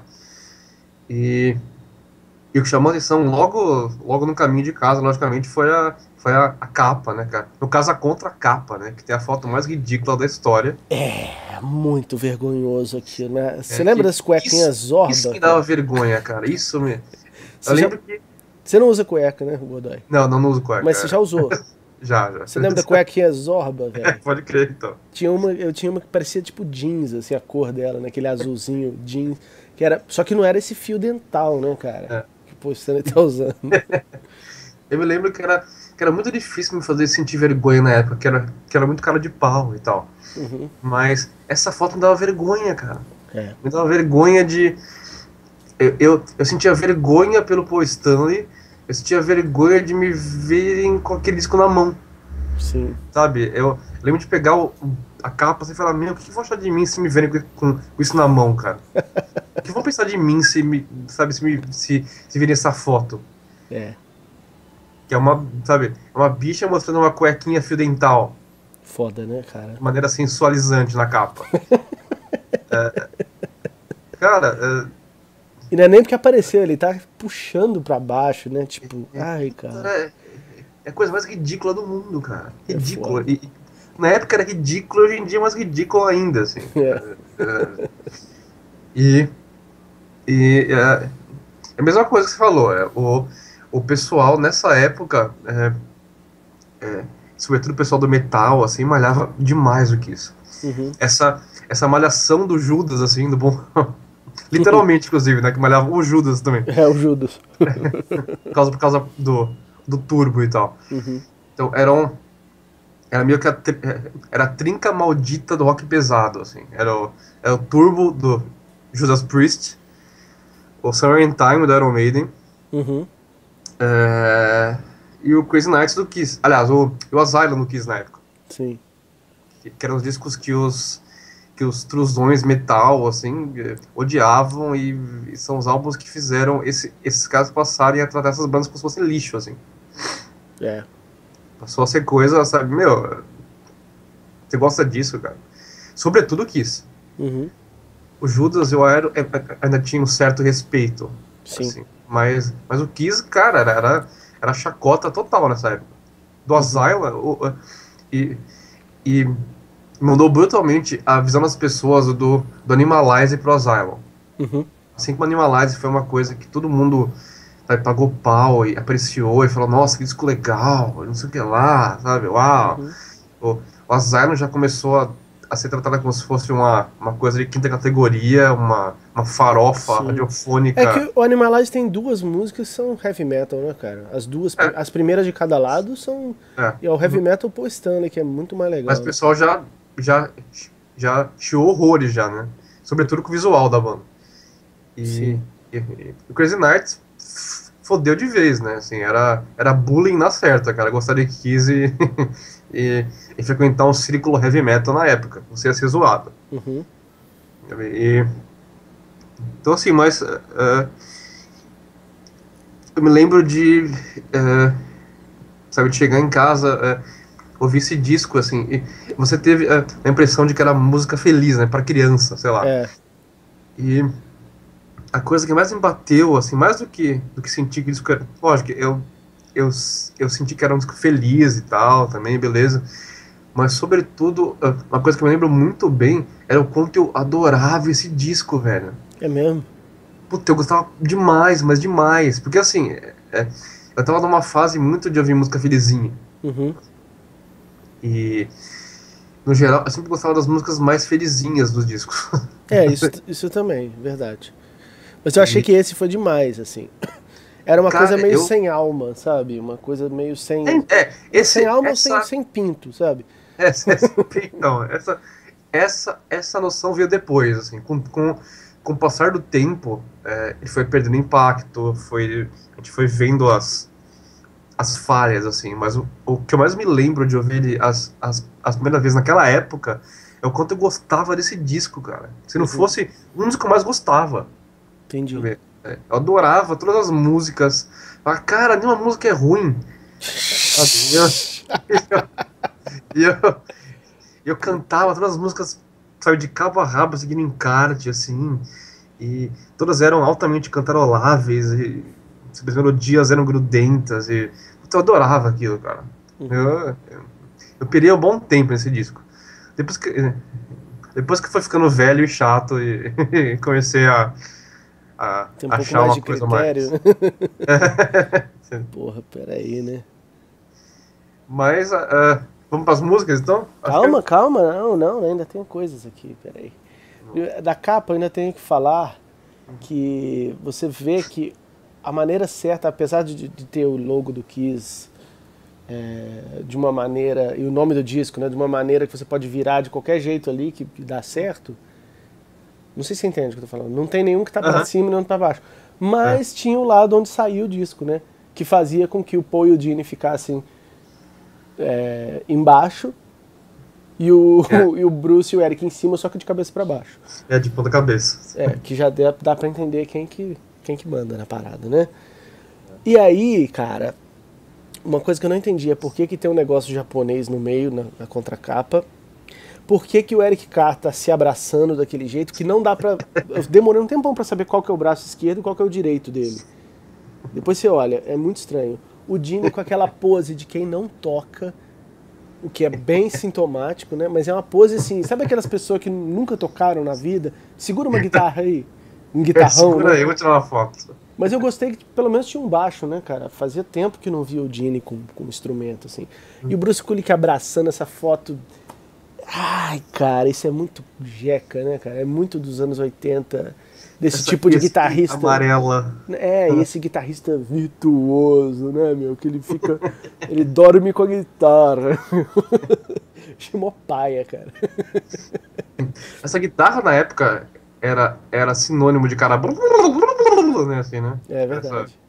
E, e o que chamou a atenção logo, logo no caminho de casa, logicamente, foi a, foi a, a capa, né, cara, no caso a contra-capa, né, que tem a foto mais ridícula da história. É muito vergonhoso aquilo, né? Você É lembra que das cuequinhas isso, isso Zorba, me dava cara? vergonha, cara, isso me... Eu Você já... lembro que... Você não usa cueca, né, Godoy? Não, não, não uso Mas você já cueca. usou. Já, já. Você lembra da cuequinha Zorba, velho? Pode crer, então. Tinha uma, eu tinha uma que parecia tipo jeans, assim, a cor dela, né? Aquele azulzinho jeans. Que era, só que não era esse fio dental, né, cara? É. Que pô, você tá usando. Eu me lembro que era, que era muito difícil me fazer sentir vergonha na época, que era, que era muito cara de pau e tal. Uhum. Mas essa foto me dava vergonha, cara. É. Me dava vergonha de... Eu, eu, eu sentia vergonha pelo Paul Stanley, eu sentia vergonha de me verem com aquele disco na mão, Sim. sabe? Eu lembro de pegar o, a capa assim, e falar, meu, o que, que vão achar de mim se me verem com, com, com isso na mão, cara? O que vão pensar de mim se, me, sabe, se, me, se, se virem essa foto? É. Que é uma, sabe, uma bicha mostrando uma cuequinha fio dental, Foda, né, cara? de maneira sensualizante na capa. É, cara, E não é nem porque apareceu, ele tá puxando pra baixo, né? Tipo, é, ai, cara. é, é a coisa mais ridícula do mundo, cara. É Ridícula. foda. E, e na época era ridículo, hoje em dia é mais ridículo ainda, assim. É. É, e e é, é a mesma coisa que você falou, é, o, o pessoal nessa época, é, é, sobretudo o pessoal do metal, assim, malhava demais do que isso. Uhum. Essa, essa malhação do Judas, assim, do bom. Literalmente, inclusive, né? Que malhava o Judas também. É o Judas. Por causa, por causa do, do turbo e tal. Uhum. Então, era um. Era meio que a, tri- era a trinca maldita do rock pesado, assim. Era o, era o turbo do Judas Priest, o Summer in Time do Iron Maiden Uhum. É, e o Crazy Nights do Kiss. Aliás, o, o Asylum do Kiss na época. Sim. Que, que eram os discos que os, que os truzões metal, assim, eh, odiavam, e, e são os álbuns que fizeram esse, esses caras passarem a tratar essas bandas como se fossem lixo, assim. É. Passou a ser coisa, sabe, meu, você gosta disso, cara. Sobretudo o Kiss. Uhum. O Judas eu era, eu ainda tinha um certo respeito. Sim. Assim, mas, mas o Kiss, cara, era, era, era chacota total nessa época. Do Asylum, o, o, e, e mudou brutalmente a visão das pessoas do, do Animalize pro Asylum. Uhum. Assim como o Animalize foi uma coisa que todo mundo, sabe, pagou pau e apreciou e falou, nossa, que disco legal, não sei o que lá, sabe, uau. Uhum. O, o Asylum já começou a, a ser tratada como se fosse uma, uma coisa de quinta categoria, uma, uma farofa Sim. radiofônica. É que o Animalize tem duas músicas que são heavy metal, né, cara? As duas, É. as primeiras de cada lado são... É. E é o heavy metal Paul Stanley, que é muito mais legal. Mas o pessoal já, já, já chiou horrores já, né? Sobretudo com o visual da banda. E, Sim. e, e o Crazy Nights fodeu de vez, né? Assim, era, era bullying na certa, cara. Gostar de Kiss e, e, e frequentar um círculo heavy metal na época. Você ia ser zoado. Uhum. E, então, assim, mas... Uh, eu me lembro de... Uh, sabe, de chegar em casa... Uh, ouvir esse disco, assim, e você teve a, a impressão de que era música feliz, né, para criança, sei lá. É. E a coisa que mais me bateu, assim, mais do que, do que sentir que o disco era... Lógico, eu, eu, eu senti que era um disco feliz e tal, também, beleza. Mas, sobretudo, uma coisa que eu me lembro muito bem era o quanto eu adorava esse disco, velho. É mesmo? Puta, eu gostava demais, mas demais. Porque, assim, é, eu tava numa fase muito de ouvir música felizinha. Uhum. E, no geral, eu sempre gostava das músicas mais felizinhas dos discos. É, isso, isso também, verdade. Mas eu achei E- que esse foi demais, assim. Era uma Cara, coisa meio eu- sem alma, sabe? Uma coisa meio sem... É, é, esse, sem alma ou essa, sem, sem pinto, sabe? essa, essa, então, essa, essa, essa noção veio depois, assim, com, com, com o passar do tempo, é, ele foi perdendo impacto, foi, a gente foi vendo as, as falhas, assim, mas o, o que eu mais me lembro de ouvir ele as, as, as primeiras vezes naquela época é o quanto eu gostava desse disco, cara. Se não Uhum. fosse um dos que eu mais gostava. Entendi. É, eu adorava todas as músicas. Ah, cara, nenhuma música é ruim. Sabe? E eu, eu, eu cantava todas as músicas, sabe, de cabo a rabo, seguindo encarte, assim. E todas eram altamente cantaroláveis. E as melodias eram grudentas. E eu adorava aquilo, cara. Uhum. Eu, eu, eu pirei um bom tempo nesse disco. Depois que, depois que foi ficando velho e chato, e, e comecei a, a Tem um pouco achar mais uma de coisa critério, mais. né? Porra, peraí, né? Mas, uh, vamos para as músicas, então? Acho Calma, calma, não, não, ainda tem coisas aqui, peraí. Da capa eu ainda tenho que falar que você vê que a maneira certa, apesar de, de ter o logo do Kiss é, de uma maneira, e o nome do disco, né, de uma maneira que você pode virar de qualquer jeito ali, que, que dá certo, não sei se você entende o que eu tô falando, não tem nenhum que tá pra Aham. cima e nenhum que tá pra baixo, mas tinha o lado onde saiu o disco, né, que fazia com que o Paul e o Gene ficassem é, embaixo, e o, É. e o Bruce e o Eric em cima, só que de cabeça pra baixo. que é de ponta cabeça. É, que já dá, dá pra entender quem que, quem que manda na parada, né? E aí, cara, uma coisa que eu não entendi é por que, que tem um negócio japonês no meio, na, na contracapa. Por que, que o Eric Carr tá se abraçando daquele jeito que não dá pra... Eu demorei um tempão pra saber qual que é o braço esquerdo e qual que é o direito dele. Depois você olha, é muito estranho. O Gene com aquela pose de quem não toca, o que é bem sintomático, né? Mas é uma pose assim, sabe aquelas pessoas que nunca tocaram na vida? Segura uma guitarra aí, um guitarrão, Segura né? aí, eu vou tirar uma foto. Mas eu gostei que pelo menos tinha um baixo, né, cara? Fazia tempo que não via o Gene com, com instrumento, assim. E o Bruce Kulick abraçando essa foto. Ai, cara, isso é muito jeca, né, cara? É muito dos anos oitenta, desse Essa- tipo de esse guitarrista. Amarela. É, e esse guitarrista virtuoso, né, meu? Que ele fica. Ele dorme com a guitarra. Achei mó paia, cara. Essa guitarra na época era, era sinônimo de cara. Né, assim, né? É verdade. Essa-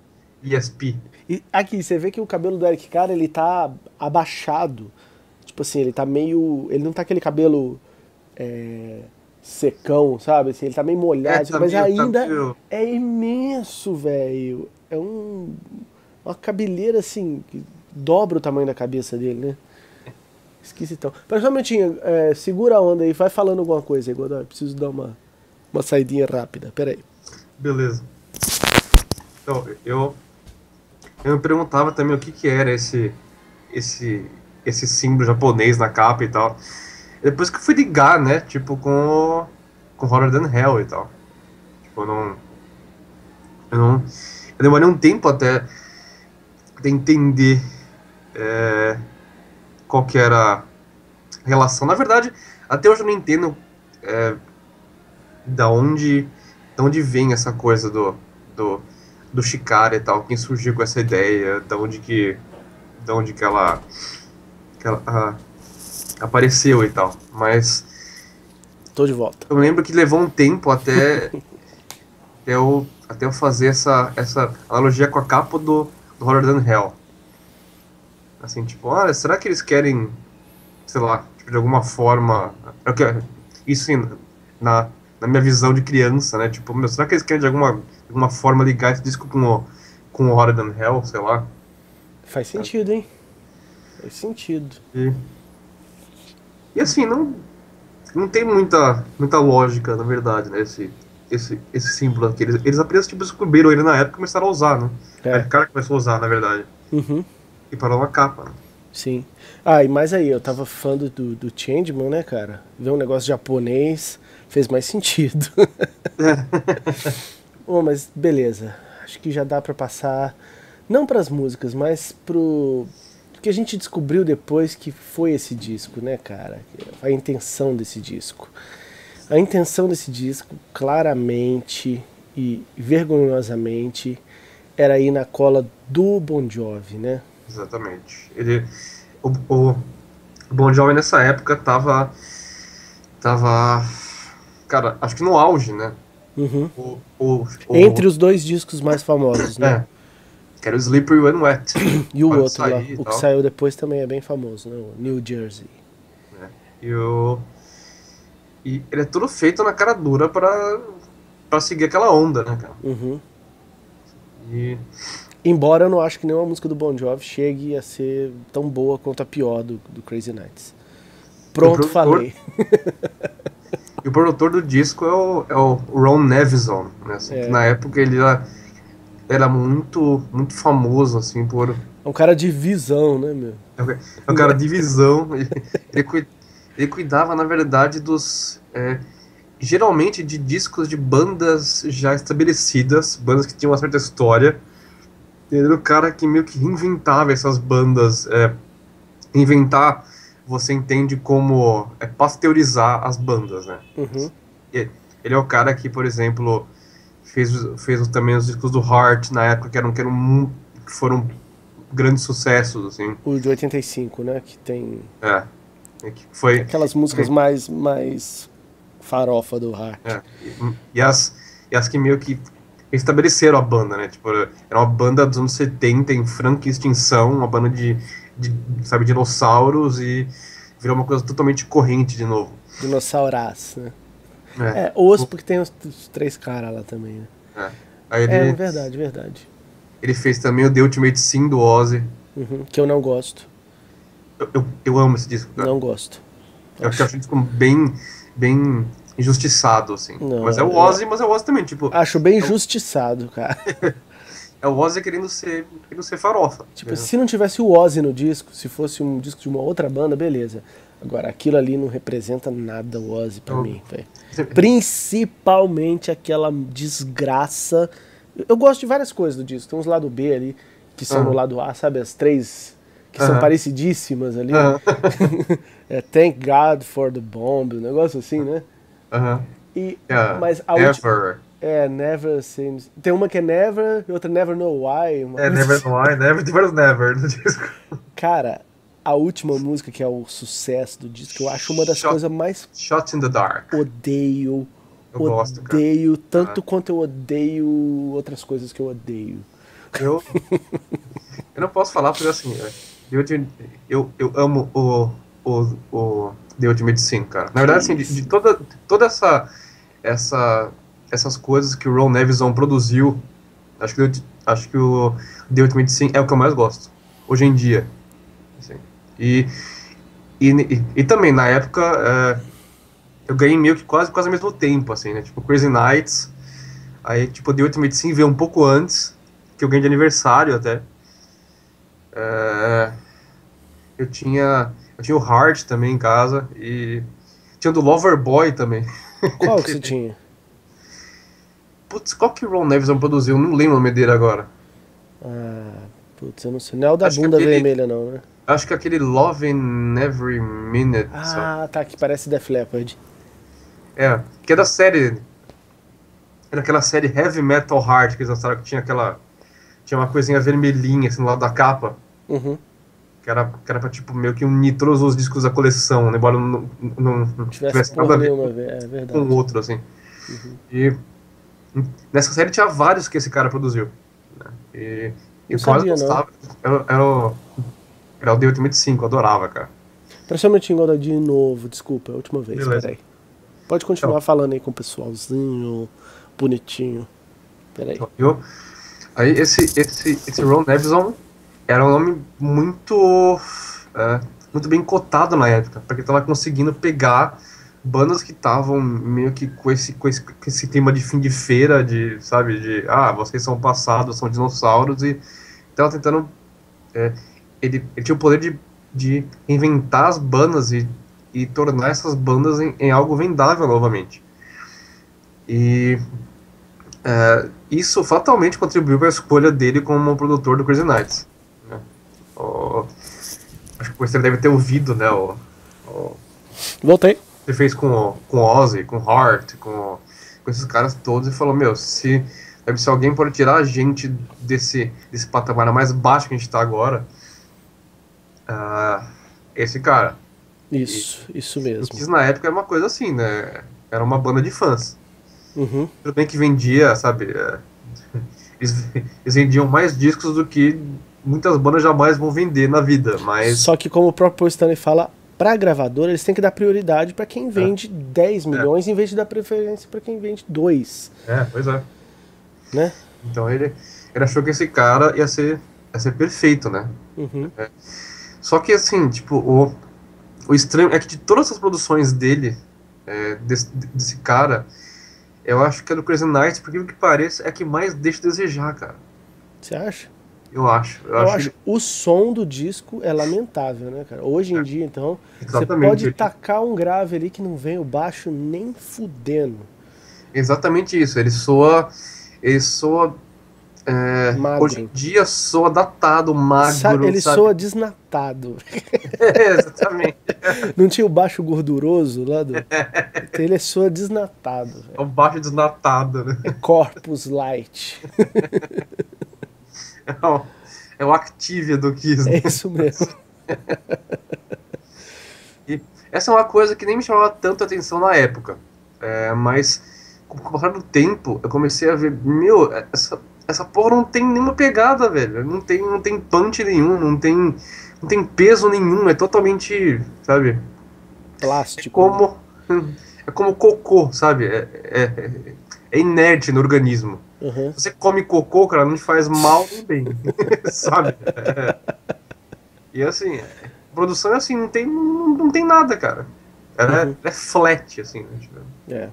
E S P. E aqui, você vê que o cabelo do Eric Carr, ele tá abaixado. Tipo assim, ele tá meio... Ele não tá aquele cabelo é, secão, sabe? Assim, ele tá meio molhado, É, assim, tá mas meio, tá ainda meio... é imenso, velho. É um... Uma cabeleira, assim, que dobra o tamanho da cabeça dele, né? Esquisitão. Pera só um minutinho, é, segura a onda aí, vai falando alguma coisa aí, Godoy. Preciso dar uma, uma saidinha rápida, pera aí. Beleza. Então, eu, eu me perguntava também o que que era esse, esse, esse símbolo japonês na capa e tal. Depois que eu fui ligar, né, tipo, com, com Hotter Than Hell e tal. Tipo, eu não... Eu não... Eu demorei um tempo até de entender é, qual que era a relação. Na verdade, até hoje eu não entendo é, da onde, da onde vem essa coisa do, do, do Chikara e tal, quem surgiu com essa ideia, da onde que, da onde que ela, que ela ah, apareceu e tal. Mas Tô de volta. eu lembro que levou um tempo até, até, eu, até eu fazer essa, essa analogia com a capa do, do Hotter Than Hell. Assim, tipo, olha, será que eles querem, sei lá, tipo, de alguma forma... Eu quero, isso sim, na, na minha visão de criança, né? Tipo, meu, será que eles querem de alguma, de alguma forma ligar esse disco com o, com o Hotter Than Hell, sei lá? Faz sentido, hein? Faz sentido. E, e assim, não, não tem muita, muita lógica, na verdade, né? Esse, esse, esse símbolo aqui. Eles, eles apenas tipo, descobriram ele na época e começaram a usar, né? É. Aí o cara começou a usar, na verdade. Uhum. E parou na capa, né? Sim. Ah, e mais aí, eu tava fã do, do Changeman, né, cara? Ver um negócio japonês fez mais sentido. Oh, mas beleza. Acho que já dá pra passar, não pras músicas, mas pro... que a gente descobriu depois que foi esse disco, né, cara? A intenção desse disco. A intenção desse disco, claramente e vergonhosamente, era ir na cola do Bon Jovi, né? Exatamente. Ele, o, o Bon Jovi nessa época tava, tava, cara, acho que no auge, né? Uhum. O, o, o, Entre os dois discos mais famosos, né? É, que era o Slippery When Wet. E o Pode outro lá, sair e o que tal, saiu depois também é bem famoso, né? O New Jersey. né? E, o, e ele é tudo feito na cara dura pra, pra seguir aquela onda, né, cara? Uhum. E, Embora eu não acho que nenhuma música do Bon Jovi chegue a ser tão boa quanto a pior do, do Crazy Nights. Pronto, produtor- falei. e o produtor do disco é o, é o Ron Nevison, né? Assim, É. que na época ele era, era muito, muito famoso, assim, por... É um cara de visão, né, meu? É um cara de visão. Ele, ele, cui- ele cuidava, na verdade, dos... é, geralmente de discos de bandas já estabelecidas, bandas que tinham uma certa história. Ele era o cara que meio que reinventava essas bandas. É, inventar, você entende como é, pasteurizar as bandas, né? Uhum. E- Ele é o cara que, por exemplo, fez, fez também os discos do Heart na época, que, eram, que, eram, mu- que foram grandes sucessos, assim. O de oitenta e cinco, né? Que tem É. É que foi... aquelas músicas mais, mais farofa do Heart. É, e, e as, e as que meio que estabeleceram a banda, né? Tipo, era uma banda dos anos setenta em franca extinção, uma banda de, de sabe, dinossauros, e virou uma coisa totalmente corrente de novo. Dinossauras, né? É, É, osso porque tem os, os três caras lá também, né? é. Aí ele, É, verdade, verdade. ele fez também o The Ultimate Sin do Ozzy. Uhum. Que eu não gosto. Eu, eu, eu amo esse disco, cara. Não gosto. Eu acho, acho um disco bem, bem injustiçado, assim. Não, mas é o eu- Ozzy, mas é o Ozzy também, tipo... Acho bem justiçado, cara. É o Ozzy querendo ser, querendo ser farofa. Tipo, né? se não tivesse o Ozzy no disco, se fosse um disco de uma outra banda, beleza. Agora, aquilo ali não representa nada o Ozzy pra Não. mim, velho. Principalmente aquela desgraça. Eu gosto de várias coisas do disco. Tem uns lado B ali, que são Aham. no lado A, sabe? As três que são Aham. parecidíssimas ali. Aham. É Thank God for the Bomb, um negócio assim, né? Aham. E, Yeah, mas a última. Ever. É, Never Seems. Tem uma que é Never e outra Never Know Why. Uma É, coisa Never assim. Know Why, Never, tem vários Never no disco. Cara, a última música, que é o sucesso do disco, eu acho uma das Shot- coisas mais Shot in the Dark. odeio. Eu gosto, cara. Odeio, tanto Ah. quanto eu odeio outras coisas que eu odeio. Eu, eu não posso falar porque assim, é, The Ultimate- eu, eu amo o, o, o The Ultimate Sim, cara. Na verdade, assim, de, de toda, toda essa, essa, essas coisas que o Ron Nevison produziu, acho que, o- acho que o The Ultimate Sim é o que eu mais gosto, hoje em dia. Assim. E, e, e, e também, na época, é, eu ganhei meio que quase, quase ao mesmo tempo, assim, né? Tipo, Crazy Nights, aí, tipo, The Ultimate Sim veio um pouco antes, que eu ganhei de aniversário até. É, eu tinha, eu tinha o Heart também em casa, e tinha o do Loverboy também. Qual que você Que- tinha? Putz, qual que o Ron Nevison produziu? Eu não lembro o nome dele agora. Ah, putz, eu não sei. Não é o da Acho que bunda aquele, vermelha, não, né? acho que aquele Love in Every Minute, só. Ah, tá, que parece Def Leppard. É, que é da série, é daquela série Heavy Metal Heart, que eles lançaram, que tinha aquela, tinha uma coisinha vermelhinha, assim, no lado da capa. Uhum. Que era, que era pra, tipo, meio que unir todos os discos da coleção, né? Embora não, não, não Não tivesse tivesse nada porra a ver nenhuma a ver, é com o verdade. outro, assim. E nessa série tinha vários que esse cara produziu. Né? E, e Não o que eu mais sabia, não. gostava era, era, o, era o The Ultimate cinco, eu adorava, cara. Pera só um minutinho, agora de novo, desculpa, é a última vez, Beleza. peraí. Pode Então, continuar falando aí com o pessoalzinho, bonitinho. Peraí. então, eu, aí esse, esse, esse Ron Nevison era um nome muito, é, muito bem cotado na época, porque tava conseguindo pegar bandas que estavam meio que com esse, com esse, com esse clima de fim de feira, de, sabe, de, ah, vocês são passados, são dinossauros, e tava tentando, é, ele, ele tinha o poder de, de inventar as bandas e, e tornar essas bandas em, em algo vendável novamente. E é, isso fatalmente contribuiu para a escolha dele como produtor do Crazy Nights. Né? O, acho que você deve ter ouvido, né, o, o Voltei. ele fez com o, com o Ozzy, com o Hart, com, com esses caras todos, e falou, meu, se, se alguém pode tirar a gente desse, desse patamar mais baixo que a gente tá agora, uh, esse cara. E Isso, isso o mesmo. Kiss na época era uma coisa assim, né, era uma banda de fãs. Uhum. Tudo bem que vendia, sabe, é, eles, eles vendiam mais discos do que muitas bandas jamais vão vender na vida, mas... Só que como o próprio Paul Stanley fala, pra gravadora eles têm que dar prioridade pra quem vende dez milhões em vez de dar preferência pra quem vende dois, É, pois é. né? Então ele, ele achou que esse cara ia ser, ia ser perfeito, né? Uhum. É. Só que assim, tipo, o, o estranho é que de todas as produções dele, é, desse, desse cara, eu acho que é do Crazy Nights, porque o que parece é que mais deixa a desejar, cara. Você acha? Eu acho. Eu, Eu acho, acho ele- o som do disco é lamentável, né, cara? Hoje em dia, então, você exatamente. pode Ele- tacar um grave ali que não vem o baixo nem fudendo. exatamente isso. Ele soa. Ele soa. é, hoje em Magro. dia soa datado, Sa- magro, Ele sabe? soa desnatado. É, exatamente. Não tinha o baixo gorduroso lá do. Então ele soa desnatado, É velho. um baixo desnatado, né? É Corpus Light. É o, é o Activia do Kiss, É né? isso mesmo. E essa é uma coisa que nem me chamava tanto atenção na época. É, mas, com o passar do tempo, eu comecei a ver, meu, essa, essa porra não tem nenhuma pegada, velho. Não tem, não tem punch nenhum, não tem, não tem peso nenhum. É totalmente, sabe? É Plástico. como, é como cocô, sabe? É, é, é inerte no organismo. Uhum. Se você come cocô, cara, não te faz mal nem bem, sabe? É. E assim, a produção é assim, não tem, não, não tem nada, cara. Ela é, Uhum. é flat, assim, né? Tipo, É.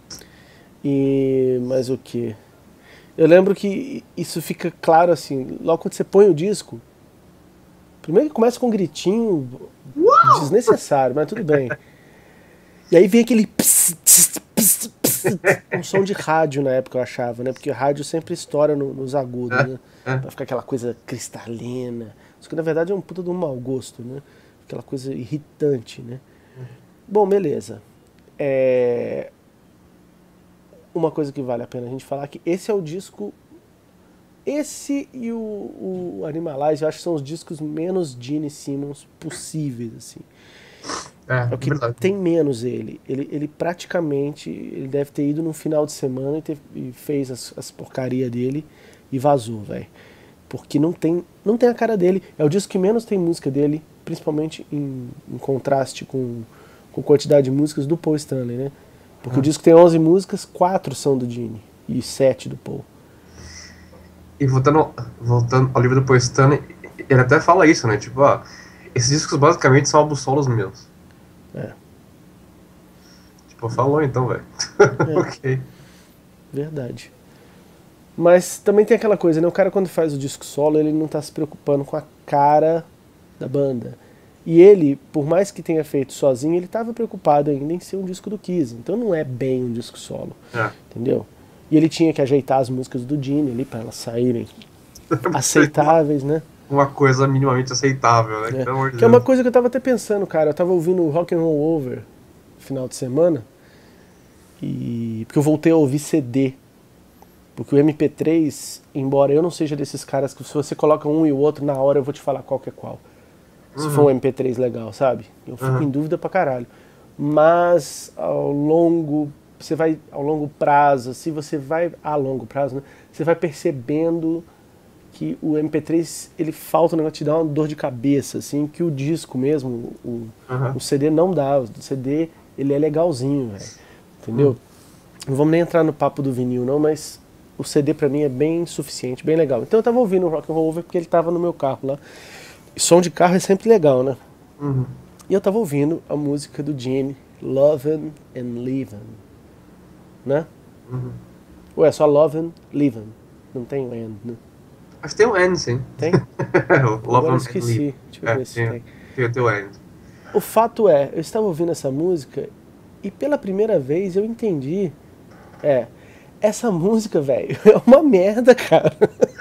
E. Mas o que? Eu lembro que isso fica claro assim, logo quando você põe o disco. Primeiro que começa com um gritinho desnecessário, mas tudo bem. E aí vem aquele ps, ps, ps, ps, um som de rádio na época, eu achava, né? Porque o rádio sempre estoura no- nos agudos, é, né? é. Pra ficar aquela coisa cristalina. Isso que na verdade é um puta de um mau gosto, né? Aquela coisa irritante, né? Bom, beleza. É... Uma coisa que vale a pena a gente falar é que esse é o disco. Esse e o, o Animalize, eu acho que são os discos menos Gene Simmons possíveis, assim. É, É o que verdade. tem menos ele. Ele, ele praticamente, ele deve ter ido no final de semana e, ter- e fez as, as porcaria dele e vazou, velho. porque não tem, não tem a cara dele. É o disco que menos tem música dele, principalmente em, em contraste com, com a quantidade de músicas do Paul Stanley, né? Porque ah. o disco tem onze músicas, quatro são do Gene e sete do Paul. E voltando, voltando ao livro do Paul Stanley, ele até fala isso, né? Tipo, ó, esses discos basicamente são álbuns solos meus. É. Tipo, falou então, velho. É. Ok. Verdade. Mas também tem aquela coisa, né? O cara quando faz o disco solo, ele não tá se preocupando com a cara da banda. E ele, por mais que tenha feito sozinho, ele tava preocupado ainda em ser um disco do Kiss. Então não é bem um disco solo. É. Entendeu? E ele tinha que ajeitar as músicas do Gene ali pra elas saírem aceitáveis, né? Uma coisa minimamente aceitável, né? É. Pelo amor de Que é uma Deus. coisa que eu tava até pensando, cara. Eu tava ouvindo o Rock and Roll Over no final de semana. E... porque eu voltei a ouvir C D. Porque o M P três, embora eu não seja desses caras que se você coloca um e o outro, na hora eu vou te falar qual que é qual. Se Uhum. for um M P três legal, sabe? Eu fico Uhum. em dúvida pra caralho. Mas ao longo, você vai ao longo prazo, se você vai a longo prazo, né? Você vai percebendo que o M P três, ele falta um negócio, te dá uma dor de cabeça, assim, que o disco mesmo, o, Uhum. o C D não dá. O C D, ele é legalzinho, velho. Entendeu? Uhum. Não vamos nem entrar no papo do vinil, não, mas o C D pra mim é bem suficiente, bem legal. Então eu tava ouvindo o Rock and Roll Over porque ele tava no meu carro lá. E som de carro é sempre legal, né? Uhum. E eu tava ouvindo a música do Gene, Lovin' and Leavin', né? Uhum. Ou é só Lovin', Leavin', não tem o end, né? Acho que tem um End, sim. Tem? Love Agora eu and esqueci, Leave. deixa eu É, ver se tem, tem. tem o teu End. O fato é, eu estava ouvindo essa música e pela primeira vez eu entendi, é, essa música, velho, é uma merda, cara.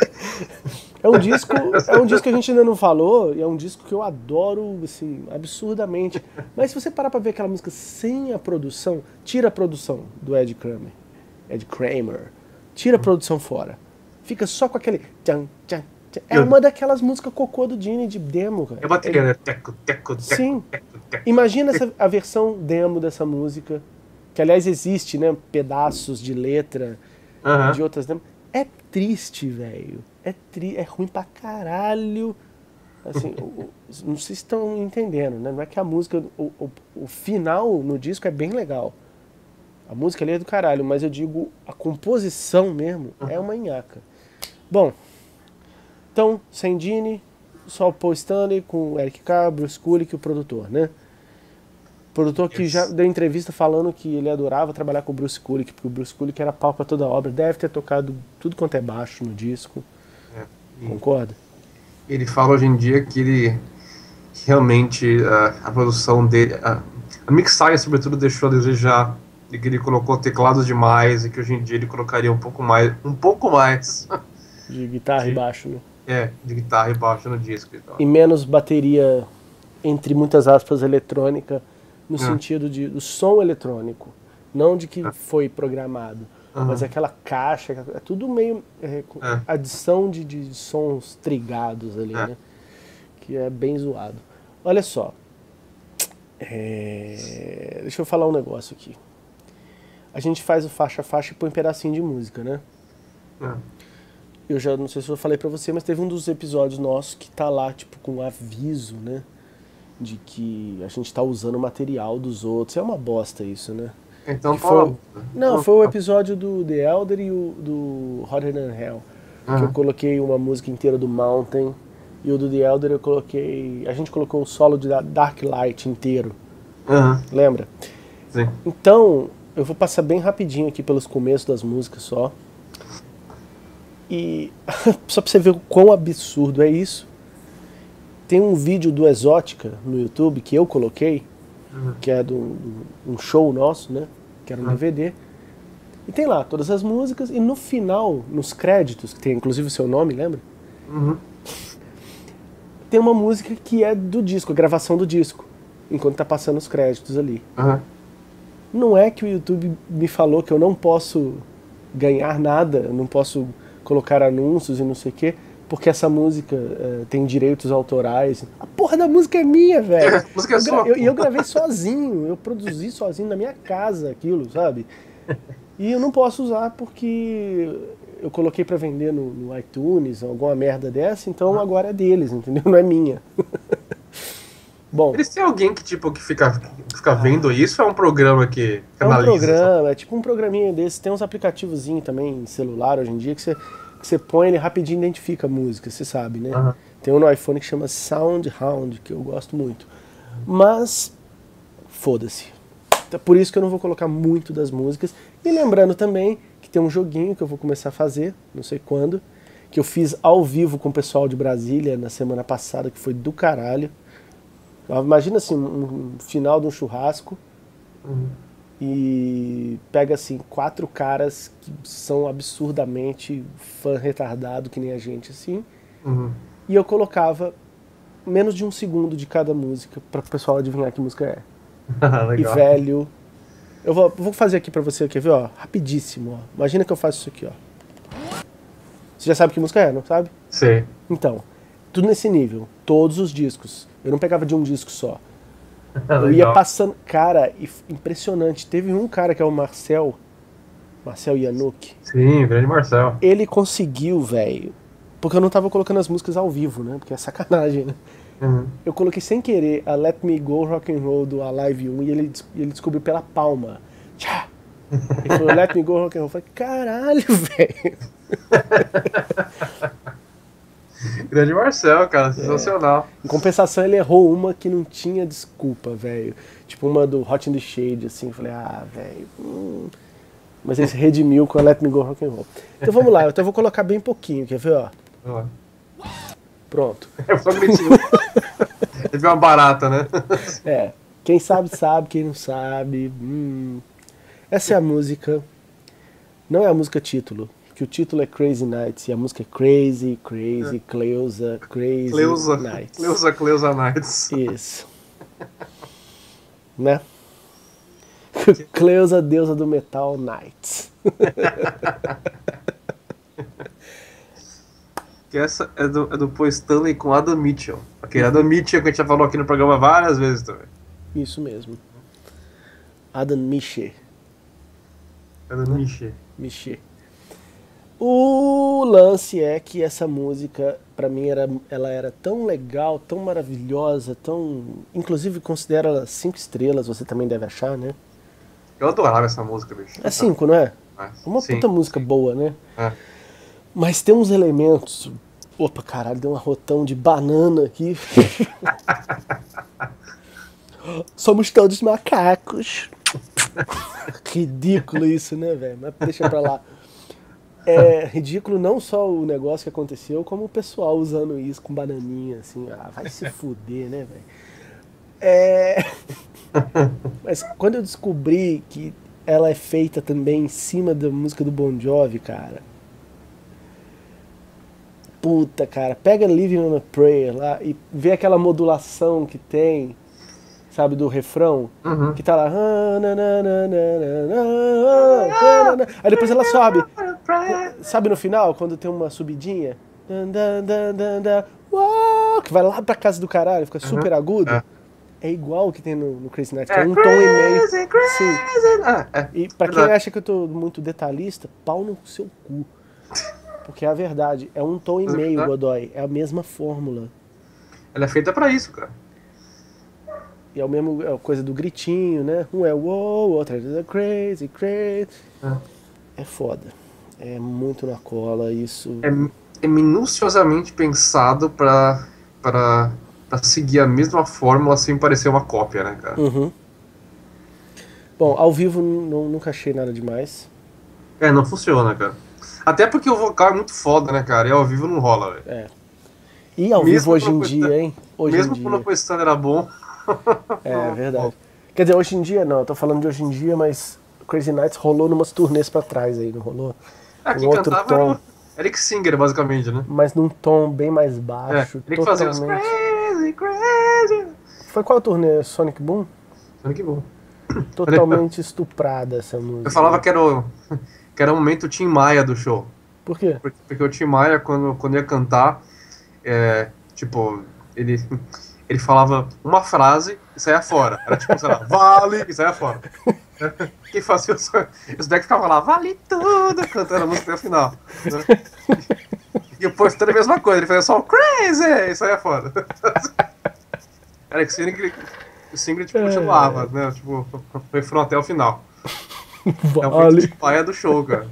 É um disco, é um disco que a gente ainda não falou, e é um disco que eu adoro, assim, absurdamente. Mas se você parar pra ver aquela música sem a produção, tira a produção do Ed Kramer, Ed Kramer, tira a produção fora. Fica só com aquele tchan, tchan, tchan. É uma daquelas músicas cocô do Gene de demo, cara. É bateria, né? Teco, teco, teco, Sim. teco, teco. Imagina essa, a versão demo dessa música, que aliás existe, né? Pedaços de letra Aham. de outras demos. É triste, velho. É, tri é ruim pra caralho. Assim, o, o, não sei se estão entendendo, né? Não é que a música, o, o, o final no disco é bem legal. A música ali é do caralho, mas eu digo, a composição mesmo é uma nhaca. Bom, então, sem Gene, só o Paul Stanley com o Eric Carr, Bruce Kulick, o produtor, né? O produtor que Yes. já deu entrevista falando que ele adorava trabalhar com o Bruce Kulick, porque o Bruce Kulick era pau pra toda a obra, deve ter tocado tudo quanto é baixo no disco. É. E Concorda? ele fala hoje em dia que ele que realmente a, a produção dele, a, a mixagem sobretudo deixou a desejar, e que ele colocou teclados demais e que hoje em dia ele colocaria um pouco mais, um pouco mais, De guitarra Sim. e baixo, né? é, de guitarra e baixo no disco. Então. E menos bateria, entre muitas aspas, eletrônica, no É. sentido de do som eletrônico. Não de que É. foi programado. Aham. Mas aquela caixa, é tudo meio é, com É. adição de, de sons trigados ali, É. né? Que é bem zoado. Olha só. É, deixa eu falar um negócio aqui. A gente faz o faixa a faixa e põe um pedacinho de música, né? É. Eu já não sei se eu falei pra você, mas teve um dos episódios nossos que tá lá, tipo, com um aviso, né? De que a gente tá usando o material dos outros. É uma bosta isso, né? Então Que foi- fala. Não, foi o episódio do The Elder e o do Hotter Than Hell. Que eu Aham. coloquei uma música inteira do Mountain. E o do The Elder eu coloquei... A gente colocou o solo de Dark Light inteiro. Aham. Lembra? Sim. Então, eu vou passar bem rapidinho aqui pelos começos das músicas só. E só pra você ver o quão absurdo é isso. Tem um vídeo do Exótica no YouTube que eu coloquei, Uhum. que é de um, um show nosso, né? Que era um Uhum. D V D. E tem lá todas as músicas, e no final, nos créditos, que tem inclusive o seu nome, lembra? Uhum. Tem uma música que é do disco, a gravação do disco, enquanto tá passando os créditos ali. Aham. Não é que o YouTube me falou que eu não posso ganhar nada, eu não posso colocar anúncios e não sei o quê, porque essa música eh, tem direitos autorais. A porra da música é minha, velho. A música é Eu gra- sua, eu- E eu, pô. gravei sozinho, eu produzi sozinho na minha casa aquilo, sabe? E eu não posso usar porque eu coloquei pra vender no, no iTunes, alguma merda dessa, então agora é deles, entendeu? Não é minha. Bom, Eles têm alguém que, tipo, que fica, que fica vendo isso ou é um programa que é um analisa? programa, é tipo um programinha desse. Tem uns aplicativozinhos também em celular hoje em dia que você, que você põe, ele rapidinho identifica a música, você sabe, né? Aham. Tem um no iPhone que chama SoundHound, que eu gosto muito. Mas, foda-se. Então, por isso que eu não vou colocar muito das músicas. E lembrando também que tem um joguinho que eu vou começar a fazer, não sei quando, que eu fiz ao vivo com o pessoal de Brasília na semana passada, que foi do caralho. Imagina assim, um final de um churrasco Uhum. e pega assim quatro caras que são absurdamente fã retardado que nem a gente assim, Uhum. e eu colocava menos de um segundo de cada música para o pessoal adivinhar que música é. E Legal. velho, eu vou, vou fazer aqui para você, quer ver, ó, rapidíssimo, ó. Imagina que eu faço isso aqui, ó. Você já sabe que música é, não sabe? Sei. Então, tudo nesse nível, todos os discos. Eu não pegava de um disco só. Eu ia Legal. passando. Cara, impressionante. Teve um cara que é o Marcel, Marcel Yanuk. Sim, o grande Marcel. Ele conseguiu, velho. Porque eu não tava colocando as músicas ao vivo, né? Porque é sacanagem, né? Uhum. Eu coloquei sem querer a Let Me Go Rock and Roll do Alive um e ele, des- ele descobriu pela palma. Tchá! Ele falou Let Me Go Rock and Roll. Eu falei, caralho, velho. Grande Marcel, cara, sensacional. Em compensação, ele errou uma que não tinha desculpa, velho. Tipo uma do Hot in the Shade, assim. Eu falei, ah, velho. hum. Mas ele se redimiu com a Let Me Go Rock and Roll. Então vamos lá, então eu vou colocar bem pouquinho, quer ver, ó? Vamos lá. Pronto. É só um gritinho. Ele viu uma barata, né? É, quem sabe, sabe, quem não sabe. Hum. Essa é a música. Não é a música título, que o título é Crazy Nights e a música é Crazy, Crazy, Cleusa, Crazy Cleusa. Nights. Cleusa, Cleusa Nights. Isso. Né? Cleusa, deusa do metal, Nights. Que essa é do, é do Paul Stanley com Adam Mitchell. Aquele Adam Mitchell que a gente já falou aqui no programa várias vezes também. Isso mesmo. Adam Miche. Adam Mitchell. Miche. O lance é que essa música, pra mim, era, ela era tão legal, tão maravilhosa, tão. Inclusive considero ela cinco estrelas, você também deve achar, né? Eu adorava essa música, bicho. É cinco, não é? É, Uma sim, puta música sim. boa, né? É. Mas tem uns elementos. Opa, caralho, deu um arrotão de banana aqui. Somos todos macacos. Ridículo isso, né, velho? Mas deixa pra lá. É ridículo não só o negócio que aconteceu, como o pessoal usando isso com bananinha, assim. Ah, vai se fuder, né, velho? É. Mas quando eu descobri que ela é feita também em cima da música do Bon Jovi, cara. Puta, cara, pega Living on a Prayer lá e vê aquela modulação que tem, sabe, do refrão, Uhum. que tá lá. Aí depois ela sobe. Sabe no final, quando tem uma subidinha? Que vai lá pra casa do caralho, fica super agudo. É. É igual o que tem no, no Crazy Nights, que É é um tom e meio. crazy, crazy. Sim. Ah, é. E pra quem Verdade. acha que eu tô muito detalhista, pau no seu cu. Porque é a verdade, é um tom e Mas é meio, verdade. Godoy. É a mesma fórmula. Ela é feita pra isso, cara. E é o mesmo é a coisa do gritinho, né? Um é wow, o outro é crazy, crazy. É. É foda. É muito na cola, isso. É, é minuciosamente pensado pra, pra, pra seguir a mesma fórmula sem parecer uma cópia, né, cara? Uhum. Bom, ao vivo não, nunca achei nada demais. É, não funciona, cara. Até porque o vocal é muito foda, né, cara? E ao vivo não rola, velho. É. E ao Mesmo vivo hoje em quando- dia, hein? Hoje Mesmo em dia. quando o Poistan era bom. É verdade. Quer dizer, hoje em dia não, eu tô falando de hoje em dia, mas Crazy Nights rolou numas turnês pra trás aí, não rolou? É, quem Um outro cantava era tom. o Eric Singer, basicamente, né? Mas num tom bem mais É, baixo, ele que fazia os totalmente. crazy, crazy. Foi qual a turnê? Sonic Boom? Olha que bom. Totalmente estuprada essa música. Eu falava que era o, que era o momento Tim Maia do show. Por quê? Porque, porque o Tim Maia, quando, quando ia cantar, é, tipo, ele, ele falava uma frase e saia fora. Era tipo, sei lá, vale e saia fora. Quem fazia os, os decks ficavam lá, vale tudo, cantando a música até o final. Né? E o Poe Stanley a mesma coisa, ele fazia só crazy e saia fora. Era que o Singrid, o Singrid continuava, né? Tipo, o refrão até o final. É o Vale. de paia do show, cara.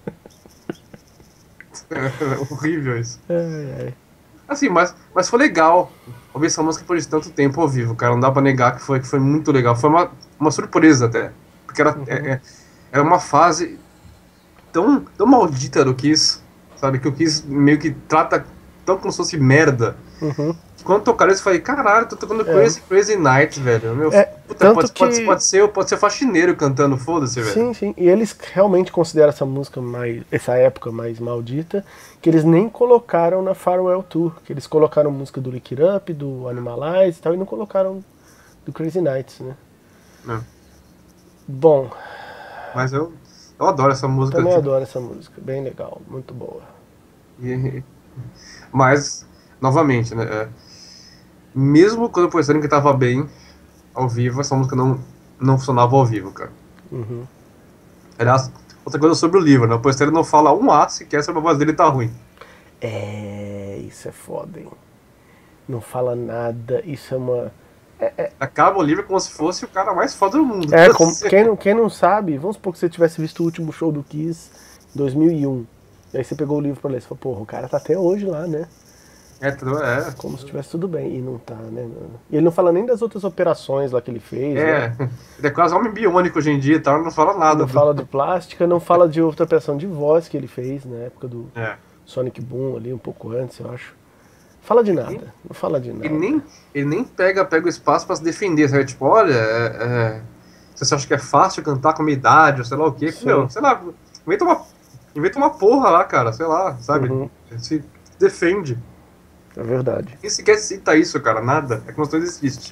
É horrível isso. É, é. Assim, mas, mas foi legal ouvir essa música depois de tanto tempo ao vivo, cara. Não dá pra negar que foi, que foi muito legal. Foi uma, uma surpresa até. Porque era, Uhum. é, é, era uma fase tão, tão maldita do Kiss, sabe? Que o Kiss meio que trata tão como se fosse merda. Uhum. Quando tocaram isso, eu falei, caralho, tô tocando Crazy, Crazy Night, velho. Meu, É, puta, tanto pode, que- pode, pode, ser, pode ser faxineiro cantando, foda-se, velho. Sim, sim. E eles realmente consideram essa música mais. Essa época mais maldita, que eles nem colocaram na Farewell Tour. Que eles colocaram música do Lick It Up, do Animalize e tal, e não colocaram do Crazy Nights, né? É. Bom, Mas eu, eu adoro essa música. também tipo, adoro essa música. Bem legal, muito boa. e- Mas, novamente, né? é, mesmo quando eu pensando que tava bem ao vivo, essa música não, não funcionava ao vivo, cara. Uhum. Aliás, outra coisa sobre o livro, né? O Poesterno não fala um A sequer sobre a voz dele tá ruim. É, isso é foda, hein? Não fala nada, isso é uma. Acaba o livro como se fosse o cara mais foda do mundo. É, como, quem, não, quem não sabe, vamos supor que você tivesse visto o último show do Kiss em dois mil e um. E aí você pegou o livro pra ler e falou, porra, o cara tá até hoje lá, né? É, tudo- é. Como se estivesse tudo bem. E não tá, né? E ele não fala nem das outras operações lá que ele fez, né? É, ele é quase homem biônico hoje em dia e tal, não fala nada. Não do- fala de plástica, não fala de outra operação de voz que ele fez na época do É. Sonic Boom ali, um pouco antes, eu acho. Fala de nada, não fala de nada. Ele nem, ele nem pega, pega o espaço pra se defender, sabe? Tipo, olha, é, é, se você acha que é fácil cantar com a minha idade, ou sei lá o quê, Sim. meu, sei lá, inventa uma, inventa uma porra lá, cara, sei lá, sabe? Uhum. Se defende. É verdade. Quem sequer cita isso, cara, nada. É como se não existisse.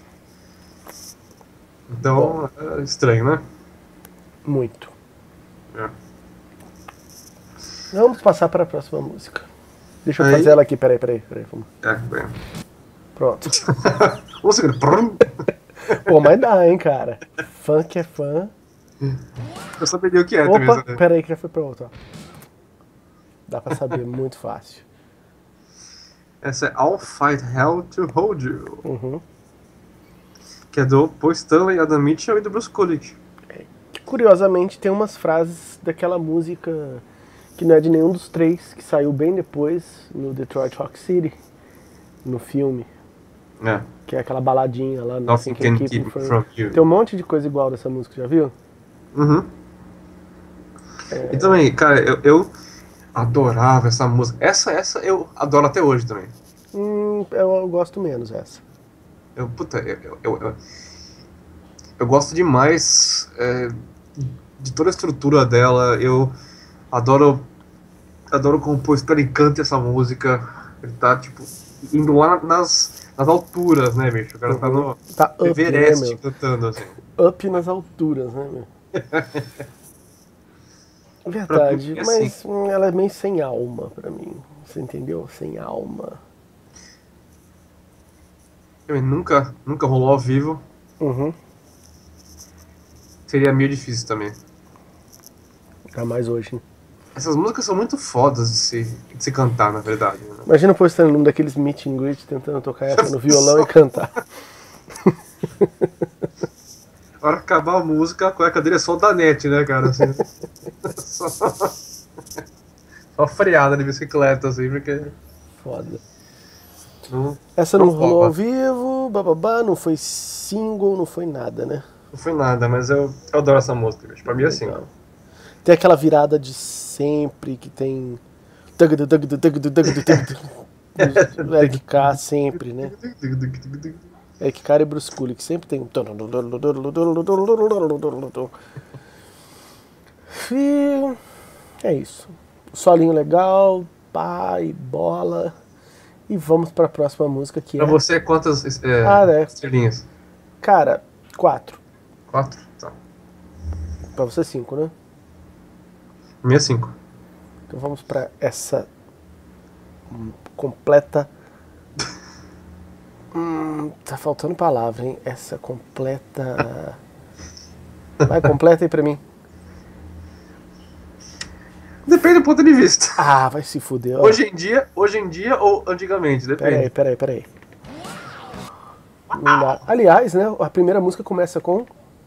Então, é estranho, né? Muito. É. Vamos passar para a próxima música. Deixa eu Aí. fazer ela aqui, peraí, peraí, peraí. Vamos. É, bem. Pronto. Um segundo. Prum. Pô, mas dá, hein, cara. Fã que é fã. Eu saberia o que é também. Opa, sabe? peraí que já foi pra outra. ó. Dá pra saber, muito fácil. Essa é I'll Fight Hell to Hold You. Uhum. Que é do Paul Stanley, Adam Mitchell e do Bruce Kulick. Que, curiosamente, tem umas frases daquela música que não é de nenhum dos três, que saiu bem depois no Detroit Rock City, no filme. É. Que é aquela baladinha lá no Nothing can keep me from you. Tem um monte de coisa igual dessa música, já viu? Uhum. É. E também, cara, eu, eu adorava essa música. Essa, essa eu adoro até hoje também. Hum, eu, eu gosto menos essa. Eu, puta, eu, eu, eu, eu, eu gosto demais é, de toda a estrutura dela. Eu adoro adoro como o Paul Stanley canta essa música. Ele tá, tipo, indo lá nas, nas alturas, né, bicho? O cara tá no Tá up, Everest né, meu? cantando, assim. Up nas alturas, né, meu? Verdade, mim, mas assim. hum, ela é meio sem alma pra mim. Você entendeu? Sem alma. Eu nunca, nunca rolou ao vivo. Uhum. Seria meio difícil também. Tá mais hoje. Hein? Essas músicas são muito fodas de se, de se cantar, na verdade. Né? Imagina postando num daqueles meet and greet tentando tocar essa no violão e cantar. Na hora que acabar a música, a cueca dele é só o da net, né, cara? Assim, só, só freada de bicicleta, assim, porque. Foda. Não, Essa não Não rolou rola. ao vivo, bababá, não foi single, não foi nada, né? não foi nada, mas eu, eu adoro essa música, bicho. Pra mim é assim. Legal. Tem aquela virada de sempre que tem. Tugdu, tugdu, tugdu, tugdu, tugdu. Do Eric K sempre, né? Eric Carr e Bruce Kulick sempre tem. E é isso. Solinho legal, pai, bola. E vamos pra próxima música que é. Pra você, quantas é, Ah, é. estrelinhas? Cara, quatro. Quatro? Tá. Pra você, cinco, né? Minha cinco. Então vamos pra essa hum, completa Hum, tá faltando palavra, hein? Essa completa... Vai, completa aí pra mim. Depende do ponto de vista. Ah, vai se fuder. Ó. Hoje em dia, hoje em dia ou antigamente, Peraí, depende. peraí, peraí. Não dá. Aliás, né? A primeira música começa com...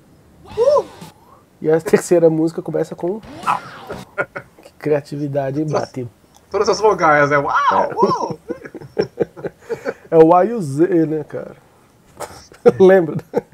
E a terceira música começa com... Que criatividade, hein, Bate? Todas as vogais, é uau, uau. É o A e o Z, né, cara? Lembra?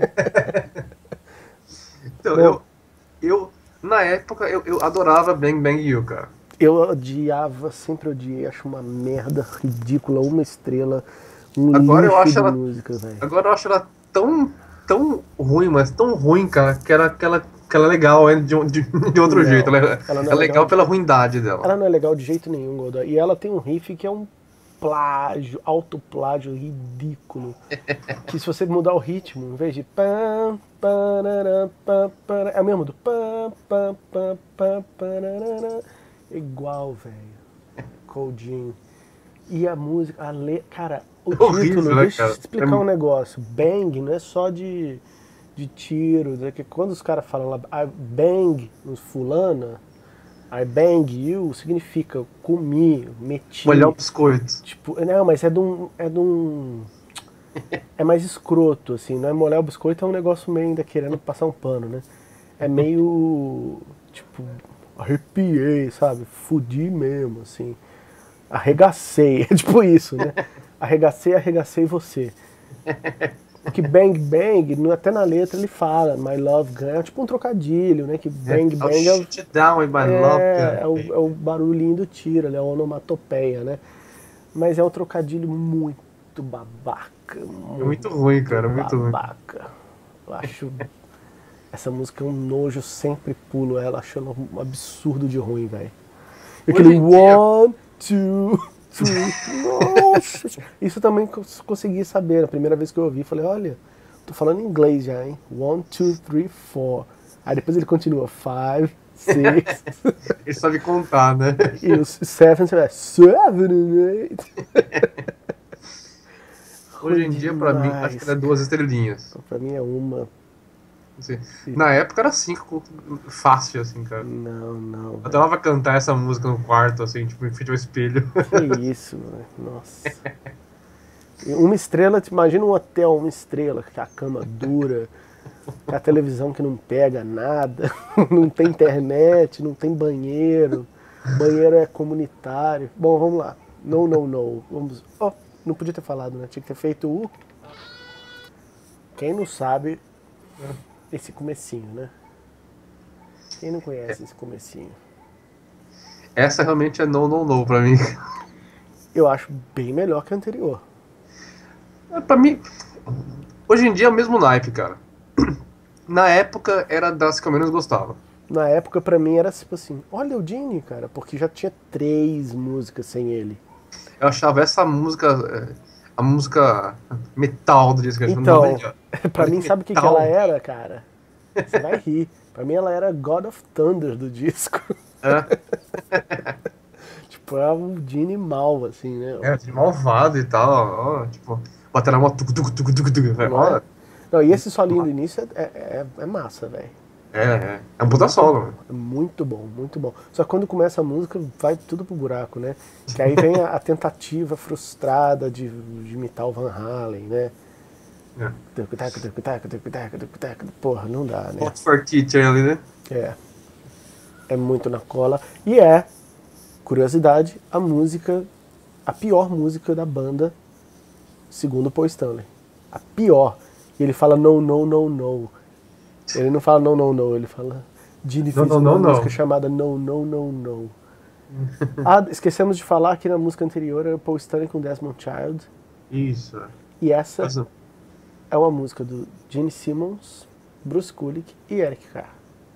Então, eu, eu, na época, eu, eu adorava Bang Bang You, cara. Eu odiava, sempre odiei, acho uma merda ridícula, uma estrela, um Agora eu lixo acho de ela- música, velho. Agora eu acho ela tão, tão ruim, mas tão ruim, cara, que ela, que ela, que ela é legal é, de, de, de outro Não, jeito. Ela, é- ela não é é legal, legal. pela ruindade dela. Ela não é legal de jeito nenhum, Godoy. E ela tem um riff que é um plágio, autoplágio ridículo. Que se você mudar o ritmo, em vez de pam, parará, pam, parará, é o mesmo do pam, pam, pam, pam, parará. Igual, velho. Coldinho. E a música, a le... cara, o É horrível, título, né, deixa eu cara? te explicar É um negócio. Bang não é só de, de tiro, né? Que quando os caras falam lá, I bang no fulana, I bang you, significa comi, meti. Molhar o biscoito. Tipo, não, mas é de um. É de um. É mais escroto, assim, não é molhar o biscoito, é um negócio meio ainda querendo passar um pano, né? É meio. Tipo, arrepiei, sabe? Fudi mesmo, assim. Arregacei, é tipo isso, né? Arregacei, arregacei você. Porque bang bang, no- até na letra ele fala, my love gun, é tipo um trocadilho, né? Que bang I'll bang é, o- shoot you down with my love é, é, gun. o, é o barulhinho do tiro, né? A onomatopeia, né? Mas é um trocadilho muito babaca. É muito ruim, cara, muito ruim. babaca. Eu acho. Essa música é um nojo, sempre pulo ela achando um absurdo de ruim, velho. Aquele em dia- one, two, three. Nossa! Isso eu também cons- consegui saber. A primeira vez que eu ouvi, falei: olha, tô falando inglês já, hein? One, two, three, four. Aí depois ele continua: five, six. Ele sabe contar, né? E o seven, você vai: seven and eight. Hoje em Ruim dia, pra mim, demais, acho que ela é duas estrelinhas. Pra mim é uma. Assim, na época era cinco, fácil, assim, cara. Não, não. Eu adorava cantar essa música no quarto, assim, tipo, em frente ao espelho. Que isso, velho. Nossa. E uma estrela, te imagina um hotel, uma estrela, com a cama dura, com a televisão que não pega nada, não tem internet, não tem banheiro, banheiro é comunitário. Bom, vamos lá. No, no, no. Vamos. Ó, não podia ter falado, né? Tinha que ter feito o. Quem não sabe esse comecinho, né? Quem não conhece esse comecinho? Essa realmente é no, no, no pra mim. Eu acho bem melhor que a anterior. É, pra mim, hoje em dia é o mesmo naipe, cara. Na época era das que eu menos gostava. Na época, pra mim, era tipo assim, olha o Gene, cara, porque já tinha três músicas sem ele. Eu achava essa música, é, a música metal do disco. Então, Olha, pra mim, sabe o que, que metal. ela era, cara? Você vai rir. Pra mim, ela era God of Thunder do disco. É, Tipo, é um Gene mal, assim, né? é, de malvado e tal, ó, tipo, bateram uma tuc, tuc, tuc, tuc, tuc, Não ó, é? Não, e esse solinho do início é, é, é massa, velho. é, é, é um puta solo, mano. É muito bom, muito bom. Só que quando começa a música, vai tudo pro buraco, né? Que aí vem a, a tentativa frustrada de, de imitar o Van Halen, né? É. Porra, não dá, né? Hot for Teacher ali, né? É. É muito na cola. E é, curiosidade, a música, a pior música da banda, segundo Paul Stanley. A pior. E ele fala no, no, no, no. Ele não fala no, no, no, ele fala... Gene fez no, uma no, no. música chamada No, No, No, No. Ah, esquecemos de falar que na música anterior era Paul Stanley com Desmond Child. Isso. E essa Mas, é uma música do Gene Simmons, Bruce Kulick e Eric Carr.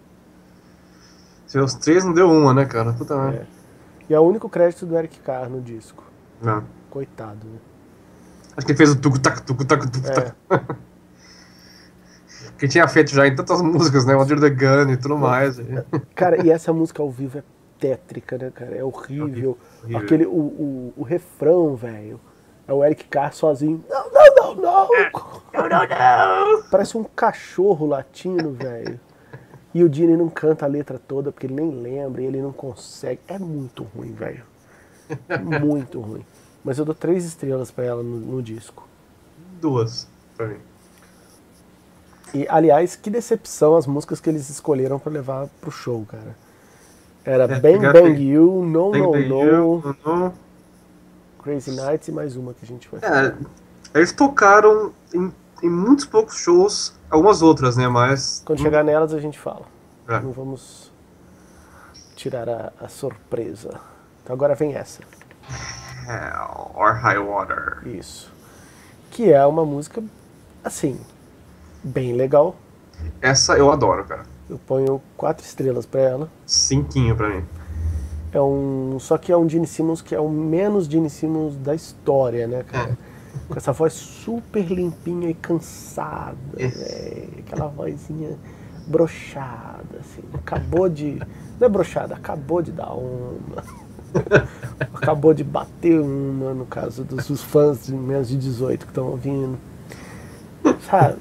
Seus três não deu uma, né, cara? Puta merda. É. E é o único crédito do Eric Carr no disco. Não. Coitado, né? Acho que ele fez o tuc-tac, tuc-tac, tuc-tac. É. Que tinha feito já em tantas músicas, né? Under the Gun e tudo mais. Cara, e essa música ao vivo é tétrica, né, cara? É horrível. Horrível. Aquele, o, o, o refrão, velho, é o Eric Carr sozinho. Não, não, não, não, não! Não, não, não! Parece um cachorro latindo, velho. E o Gene não canta a letra toda porque ele nem lembra e ele não consegue. É muito ruim, velho. Muito ruim. Mas eu dou três estrelas pra ela no, no disco. Duas, pra mim. E, aliás, que decepção as músicas que eles escolheram pra levar pro show, cara. Era É, Bang pegar- Bang You, No Bang No Bang No, You, no. Crazy Nights e mais uma que a gente vai falar. É, eles tocaram em, em muitos poucos shows, algumas outras, né? Mas. Quando chegar nelas a gente fala. É. Não vamos tirar a, a surpresa. Então agora vem essa. Hell or High Water. Isso. Que é uma música, assim, bem legal. Essa eu adoro, cara. Eu ponho quatro estrelas pra ela. Cinquinho pra mim. É um, só que é um Gene Simmons que é o menos Gene Simmons da história, né, cara? Com essa voz super limpinha e cansada, É. velho. Aquela vozinha broxada, assim. Acabou de... Não é broxada, acabou de dar uma. Acabou de bater uma, no caso dos, dos fãs de menos de dezoito que estão ouvindo. Sabe?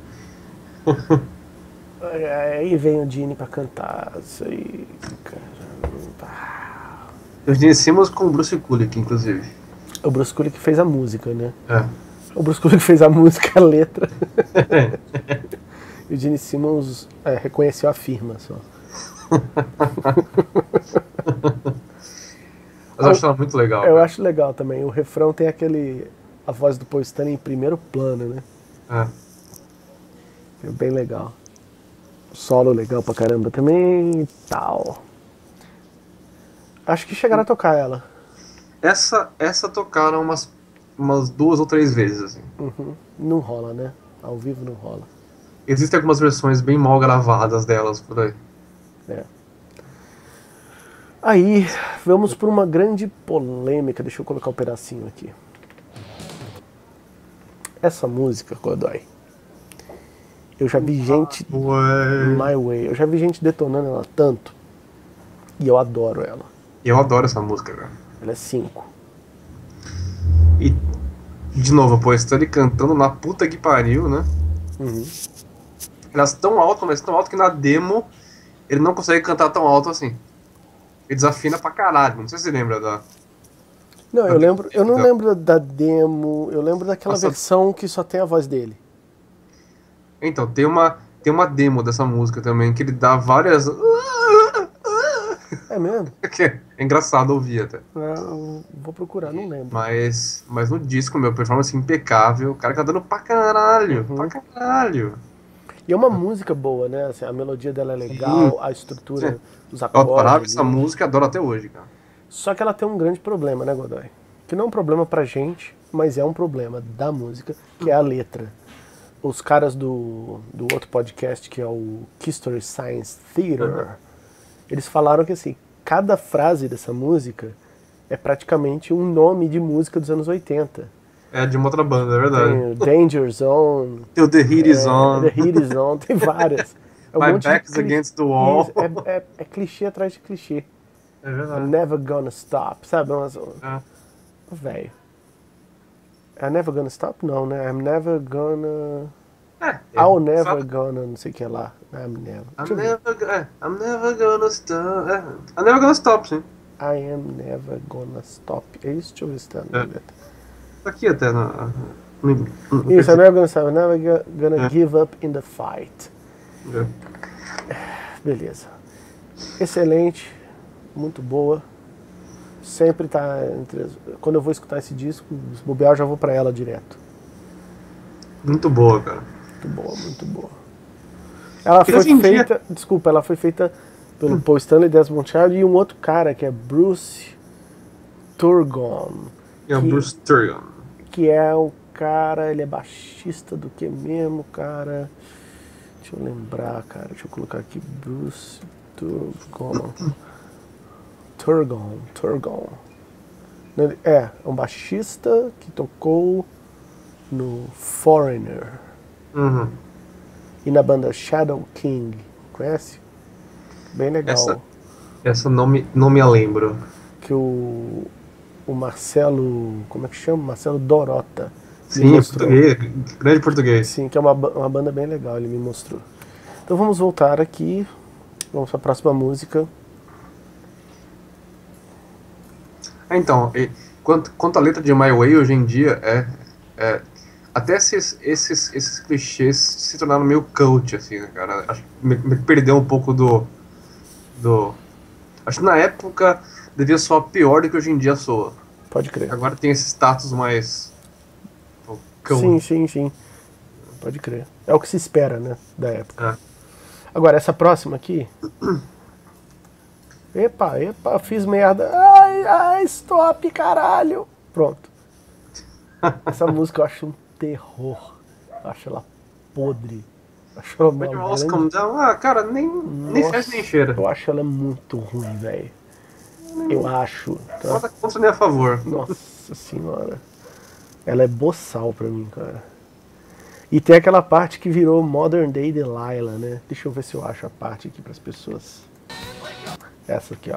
Aí vem o Gene pra cantar. Isso aí, cara. Eu conhecemos com o Bruce Kulick, inclusive. O Bruce Kulick fez a música, né? É. O Bruce Kulick fez a música, a letra. E o Gene Simmons é, reconheceu a firma só. Mas eu acho ela muito legal. Eu cara. acho legal também. O refrão tem aquele. A voz do Paul Stanley em primeiro plano, né? É. É bem legal. Solo legal pra caramba também e tal. Acho que chegaram a tocar ela. Essa, essa tocaram umas, umas duas ou três vezes, assim. Uhum. Não rola, né? Ao vivo não rola. Existem algumas versões bem mal gravadas delas por aí. É. Aí, vamos por uma grande polêmica. Deixa eu colocar um pedacinho aqui. Essa música, Godoy, eu já vi gente... Ué. My Way. Eu já vi gente detonando ela tanto. E eu adoro ela. Eu adoro essa música, cara. Ela é cinco. E, de novo, pô, Stanley cantando na puta que pariu, né? Uhum. Elas tão alto, mas tão alto que na demo ele não consegue cantar tão alto assim. Ele desafina pra caralho. Não sei se você lembra da... Não, eu lembro. Eu não Não. lembro da demo. Eu lembro daquela Nossa. versão que só tem a voz dele. Então, tem uma, tem uma demo dessa música também, que ele dá várias... É mesmo? Que é engraçado ouvir até. Eu vou procurar, não lembro. Mas, mas no disco, meu, performance impecável. O cara cantando pra caralho, Uhum. pra caralho. E é uma música boa, né? Assim, a melodia dela é legal, a estrutura, Sim. os Eu adorava acordes. essa ali. música e adoro até hoje, cara. Só que ela tem um grande problema, né, Godoy? Que não é um problema pra gente, mas é um problema da música, que é a letra. Os caras do, do outro podcast, que é o History Science Theater, Uhum. eles falaram que assim, cada frase dessa música é praticamente um nome de música dos anos oitenta. É de uma outra banda, é verdade. Tem o Danger Zone, Tem o The Heat Is é, On, The Heat Is On, tem várias. É um My monte de Back's cli- Against the Wall. Isso, é, é- é clichê atrás de clichê. É I'm verdade. never gonna stop, sabe? Umas- É. Velho. I'm never gonna stop? Não, né? I'm never gonna... É, I'll é, never sabe? gonna... Não sei o que lá. I'm never... I'm Deixa eu ver. never, go- é, I'm never gonna stop. É, I'm never gonna stop, sim. I am never gonna stop. É isso? Deixa eu ver se tá na É. letra. Tá aqui até no. no, no Isso, I'm never gonna stop. I'm never go- gonna É. give up in the fight. É. Beleza. Excelente. Muito boa. Sempre tá entre as... Quando eu vou escutar esse disco, se bobear, eu já vou pra ela direto. Muito boa, cara. Muito boa, muito boa. Ela E foi hoje em dia- feita... Desculpa, ela foi feita pelo Paul Stanley, Desmond Child e um outro cara, que é Bruce Turgon. É o Que- Bruce Turgon. Que é o cara... Ele é baixista do que mesmo, cara? Deixa eu lembrar, cara. Deixa eu colocar aqui. Bruce Turgon. Turgon, Turgon. Ele- É, é um baixista que tocou no Foreigner Uhum. e na banda Shadow King. Conhece? Bem legal. Essa- Essa não me, não me a lembro. Que o, o Marcelo, como é que chama? Marcelo Dorota Sim, português, grande português. Sim, que é uma, uma banda bem legal, ele me mostrou. Então vamos voltar aqui, vamos para a próxima música. Então, e, quanto, quanto à letra de My Way hoje em dia, é, é até esses, esses, esses clichês se tornaram meio cult, assim, né, cara? Acho que me, me perdeu um pouco do, do... Acho que na época devia soar pior do que hoje em dia soa. Pode crer. Agora tem esse status mais... cult. Sim, sim, sim. Pode crer. É o que se espera, né, da época. É. Agora, essa próxima aqui... Epa, epa, fiz merda. Ai, ai, stop, caralho. Pronto. Essa música eu acho um terror. Eu acho ela podre. Eu acho ela uma When you all grande... come down, ah, cara, nem, nem faz nem cheira. Eu acho ela muito ruim, velho. Eu acho. Tá? Nada contra nem a favor. Nossa senhora. Ela é boçal pra mim, cara. E tem aquela parte que virou Modern Day Delilah, né? Deixa eu ver se eu acho a parte aqui pras pessoas. Essa aqui, ó.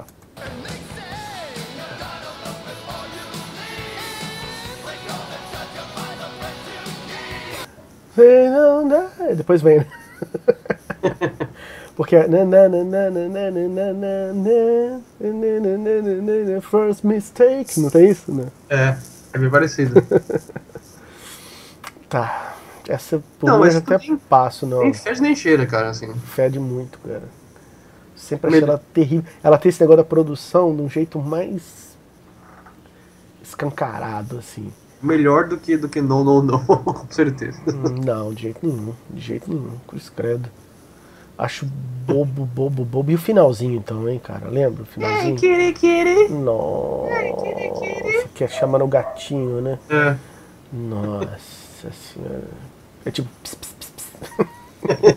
Depois vem. Porque é first mistake, não tem isso, né? É, é bem parecido. Tá. Essa por Não, mim mas eu até nem- passo, não. Nem fez nem cheira, cara, assim. Fede muito, cara. Sempre achei Medo. ela terrível. Ela tem esse negócio da produção de um jeito mais escancarado, assim. Melhor do que, do que não, não, não, com certeza. Hum, Não, de jeito nenhum. De jeito nenhum. Cruz credo. Acho bobo, bobo, bobo. E o finalzinho então, hein, cara? Lembra o finalzinho? Kitty, kitty. Nossa, que é chamando o gatinho, né? É. Nossa senhora. É tipo... Ps, ps, ps, ps.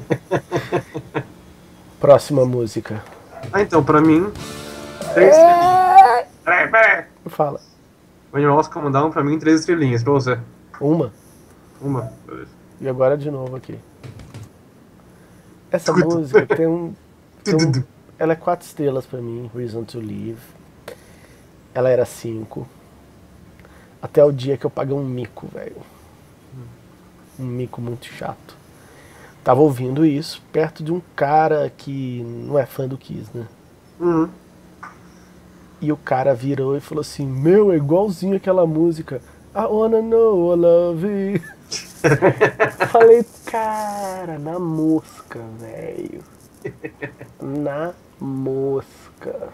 Próxima música. Ah, então, pra mim... Três É... Peraí, peraí. Fala. When you all come down, pra mim, três estrelinhas. Pra você. Uma. Uma. Dois. E agora de novo aqui. Essa música tem um, tem um... Ela é quatro estrelas pra mim, Reason to Live. Ela era cinco. Até o dia que eu paguei um mico, velho. Um mico muito chato. Tava ouvindo isso perto de um cara que não é fã do Kiss, né? Uhum. E o cara virou e falou assim: meu, é igualzinho aquela música I wanna know I love you. Falei, cara, na mosca, velho. Na mosca.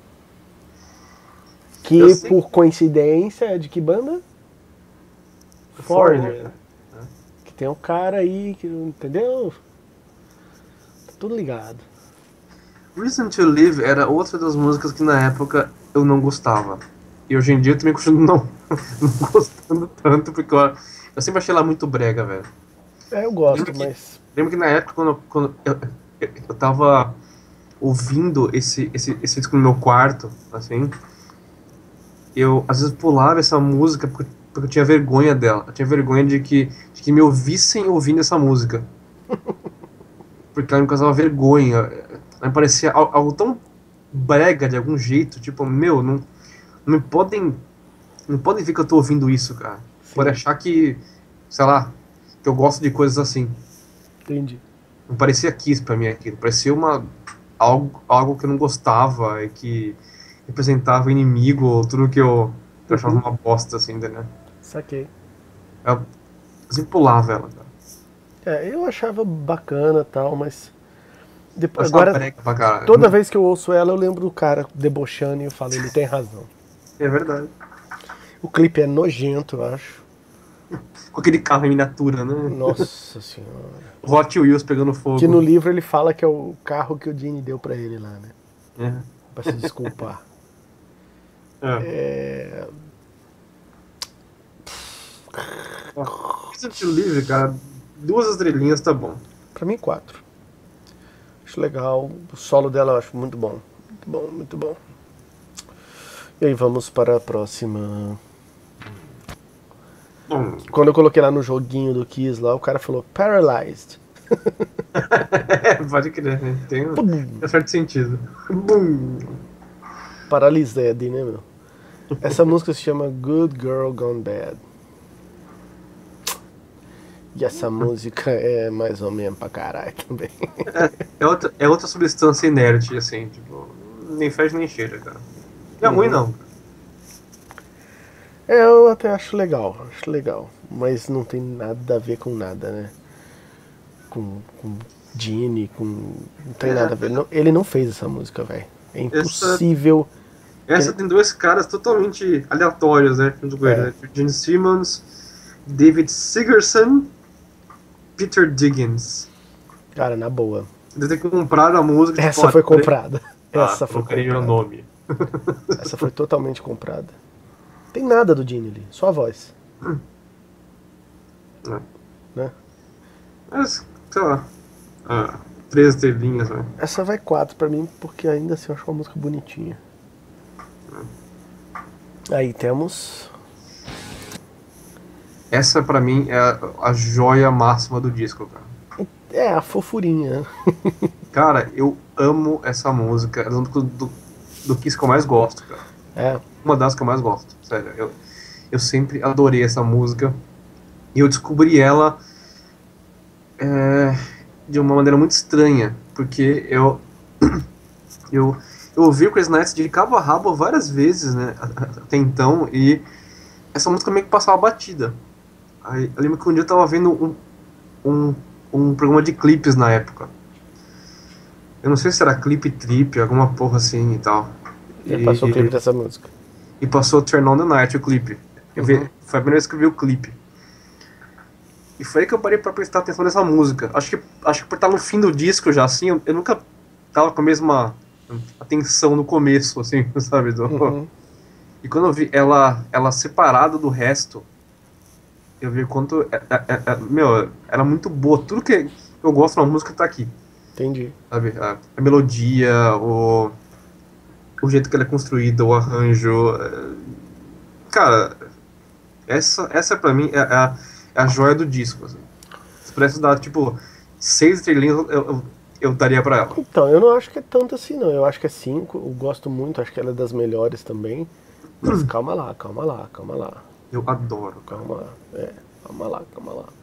Que Eu sei. por coincidência é de que banda? Foreigner. Que tem um cara aí que, entendeu? Tá tudo ligado. Reason to Live era outra das músicas que na época eu não gostava. E hoje em dia eu também continuo não, não gostando tanto, porque eu, eu sempre achei ela muito brega, velho. É, eu gosto, Lembra que- mas. Lembro que na época, quando, quando eu, eu, eu tava ouvindo esse, esse, esse disco no meu quarto, assim, eu às vezes pulava essa música porque, porque eu tinha vergonha dela. Eu tinha vergonha de que, de que me ouvissem ouvindo essa música. Porque ela me causava vergonha. Ela me parecia al- algo tão brega de algum jeito, tipo, meu, não, não me podem. Não podem ver que eu tô ouvindo isso, cara. Sim. Pode achar que, sei lá, que eu gosto de coisas assim. Entendi. Não parecia Kiss pra mim aquilo. Parecia uma, algo, algo que eu não gostava e que representava inimigo ou tudo que eu, que eu achava uma bosta, assim, né? Saquei. Eu sempre pulava ela, cara. É, eu achava bacana e tal, mas. Eu Depois, achava agora, brega pra caralho. toda vez que eu ouço ela, eu lembro do cara debochando e eu falo, ele tem razão. É verdade. O clipe é nojento, eu acho. Com aquele carro em miniatura, né? Nossa senhora. Hot Wheels pegando fogo. Que no livro ele fala que é o carro que o Gene deu pra ele lá, né? É. Pra se desculpar. É. É... Reason to Live, cara, duas estrelinhas tá bom. Pra mim, quatro. Acho legal. O solo dela eu acho muito bom. Muito bom, muito bom. E aí, vamos para a próxima. Bom, Quando eu coloquei lá no joguinho do Kiss lá, o cara falou Paralyzed. pode crer, né? Tem um Pum. tem certo sentido. Bum. Paralised, né, meu? Essa música se chama Good Girl Gone Bad. E essa música é mais ou menos pra caralho também. É outra, é outra substância inerte, assim, tipo, nem fede nem cheira, cara. Não é ruim, Uhum. não. É, eu até acho legal, acho legal. Mas não tem nada a ver com nada, né? Com, com Gene, com. Não tem nada a ver. É, Não- ele não fez essa música, velho. É essa, impossível que essa ele. tem dois caras totalmente aleatórios, né, junto com ele, É, né? Gene Simmons, David Sigerson, Peter Diggins. cara, na boa. Deve ter comprado a música, tipo, Essa olha, foi falei, comprada. ah, Essa foi colocaria meu comprada. nome. Essa foi totalmente comprada. Tem nada do Gene ali, só a voz. É. Né? Mas, sei lá, ah, três estrelinhas, né? Essa vai quatro pra mim, porque ainda assim eu acho uma música bonitinha. Aí temos. Essa pra mim é a, a joia máxima do disco, cara. É, a fofurinha. Cara, eu amo essa música. É do, do, do Kiss que eu mais gosto, cara. É. Uma das que eu mais gosto, sério. Eu, eu sempre adorei essa música. E eu descobri ela é, de uma maneira muito estranha. Porque eu. Eu, eu ouvi o Crazy Nights de cabo a rabo várias vezes, né? Até então. E essa música meio que passava batida. Aí, eu lembro que um dia eu tava vendo um, um, um programa de clipes na época. Eu não sei se era Clip Trip, alguma porra assim e tal. Ele passou o clipe E, dessa música. e passou Turn On The Night, o clipe. Eu vi, Uhum. foi a primeira vez que eu vi o clipe. E foi aí que eu parei pra prestar atenção nessa música. Acho que, acho que por estar no fim do disco já, assim, eu, eu nunca tava com a mesma atenção no começo, assim, sabe? Do... Uhum. E quando eu vi ela, ela separada do resto, eu vi o quanto... É, é, é, meu, era muito boa. Tudo que eu gosto na música tá aqui. Entendi. Sabe? A, a melodia, o, o jeito que ela é construída, o arranjo. é, Cara, essa, essa pra mim é a, é a joia do disco. Assim. Se pudesse dar, tipo, seis estrelinhas, eu, eu, eu daria pra ela. Então, eu não acho que é tanto assim, não. Eu acho que é cinco. Eu gosto muito, acho que ela é das melhores também. Mas calma lá, calma lá, calma lá. Eu adoro, cara. Calma lá. É, calma lá, calma lá.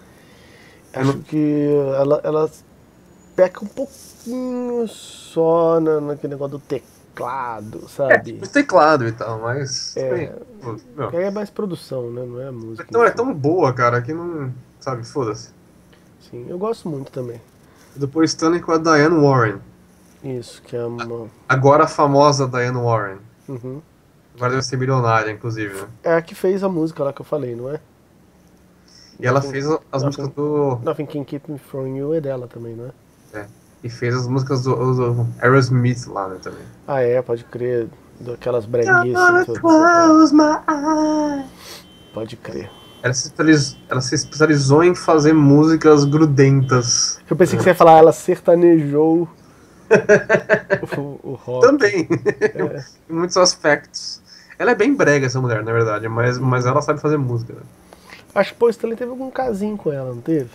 Eu Acho não- que ela, ela peca um pouquinho só na, naquele negócio do teclado, sabe? Os teclado e tal, mas. É, Também, pô, meu. que aí é mais produção, né? Não é a música em Então é si. tão boa, cara, que não. Sabe, foda-se. Sim, eu gosto muito também. Depois Stanley com a Diane Warren. Isso, que é uma. Agora a famosa Diane Warren. Uhum. Agora deve ser milionária, inclusive, né? É a que fez a música lá que eu falei, não é? E ela Nothing, fez a- as músicas Nothing, do. Nothing Can Keep Me From You é dela também, não é? É, e fez as músicas do, do Aerosmith lá, né, também. Ah, é, pode crer. Daquelas breguices Gonna tudo. close my eyes. Pode crer. Ela se, especializou, ela se especializou em fazer músicas grudentas. Eu pensei que você ia falar, ela sertanejou o, o rock. Também. Em muitos aspectos. Ela é bem brega, essa mulher, na verdade, mas, mas ela sabe fazer música. Né? Acho que Paul Stanley teve algum casinho com ela, não teve?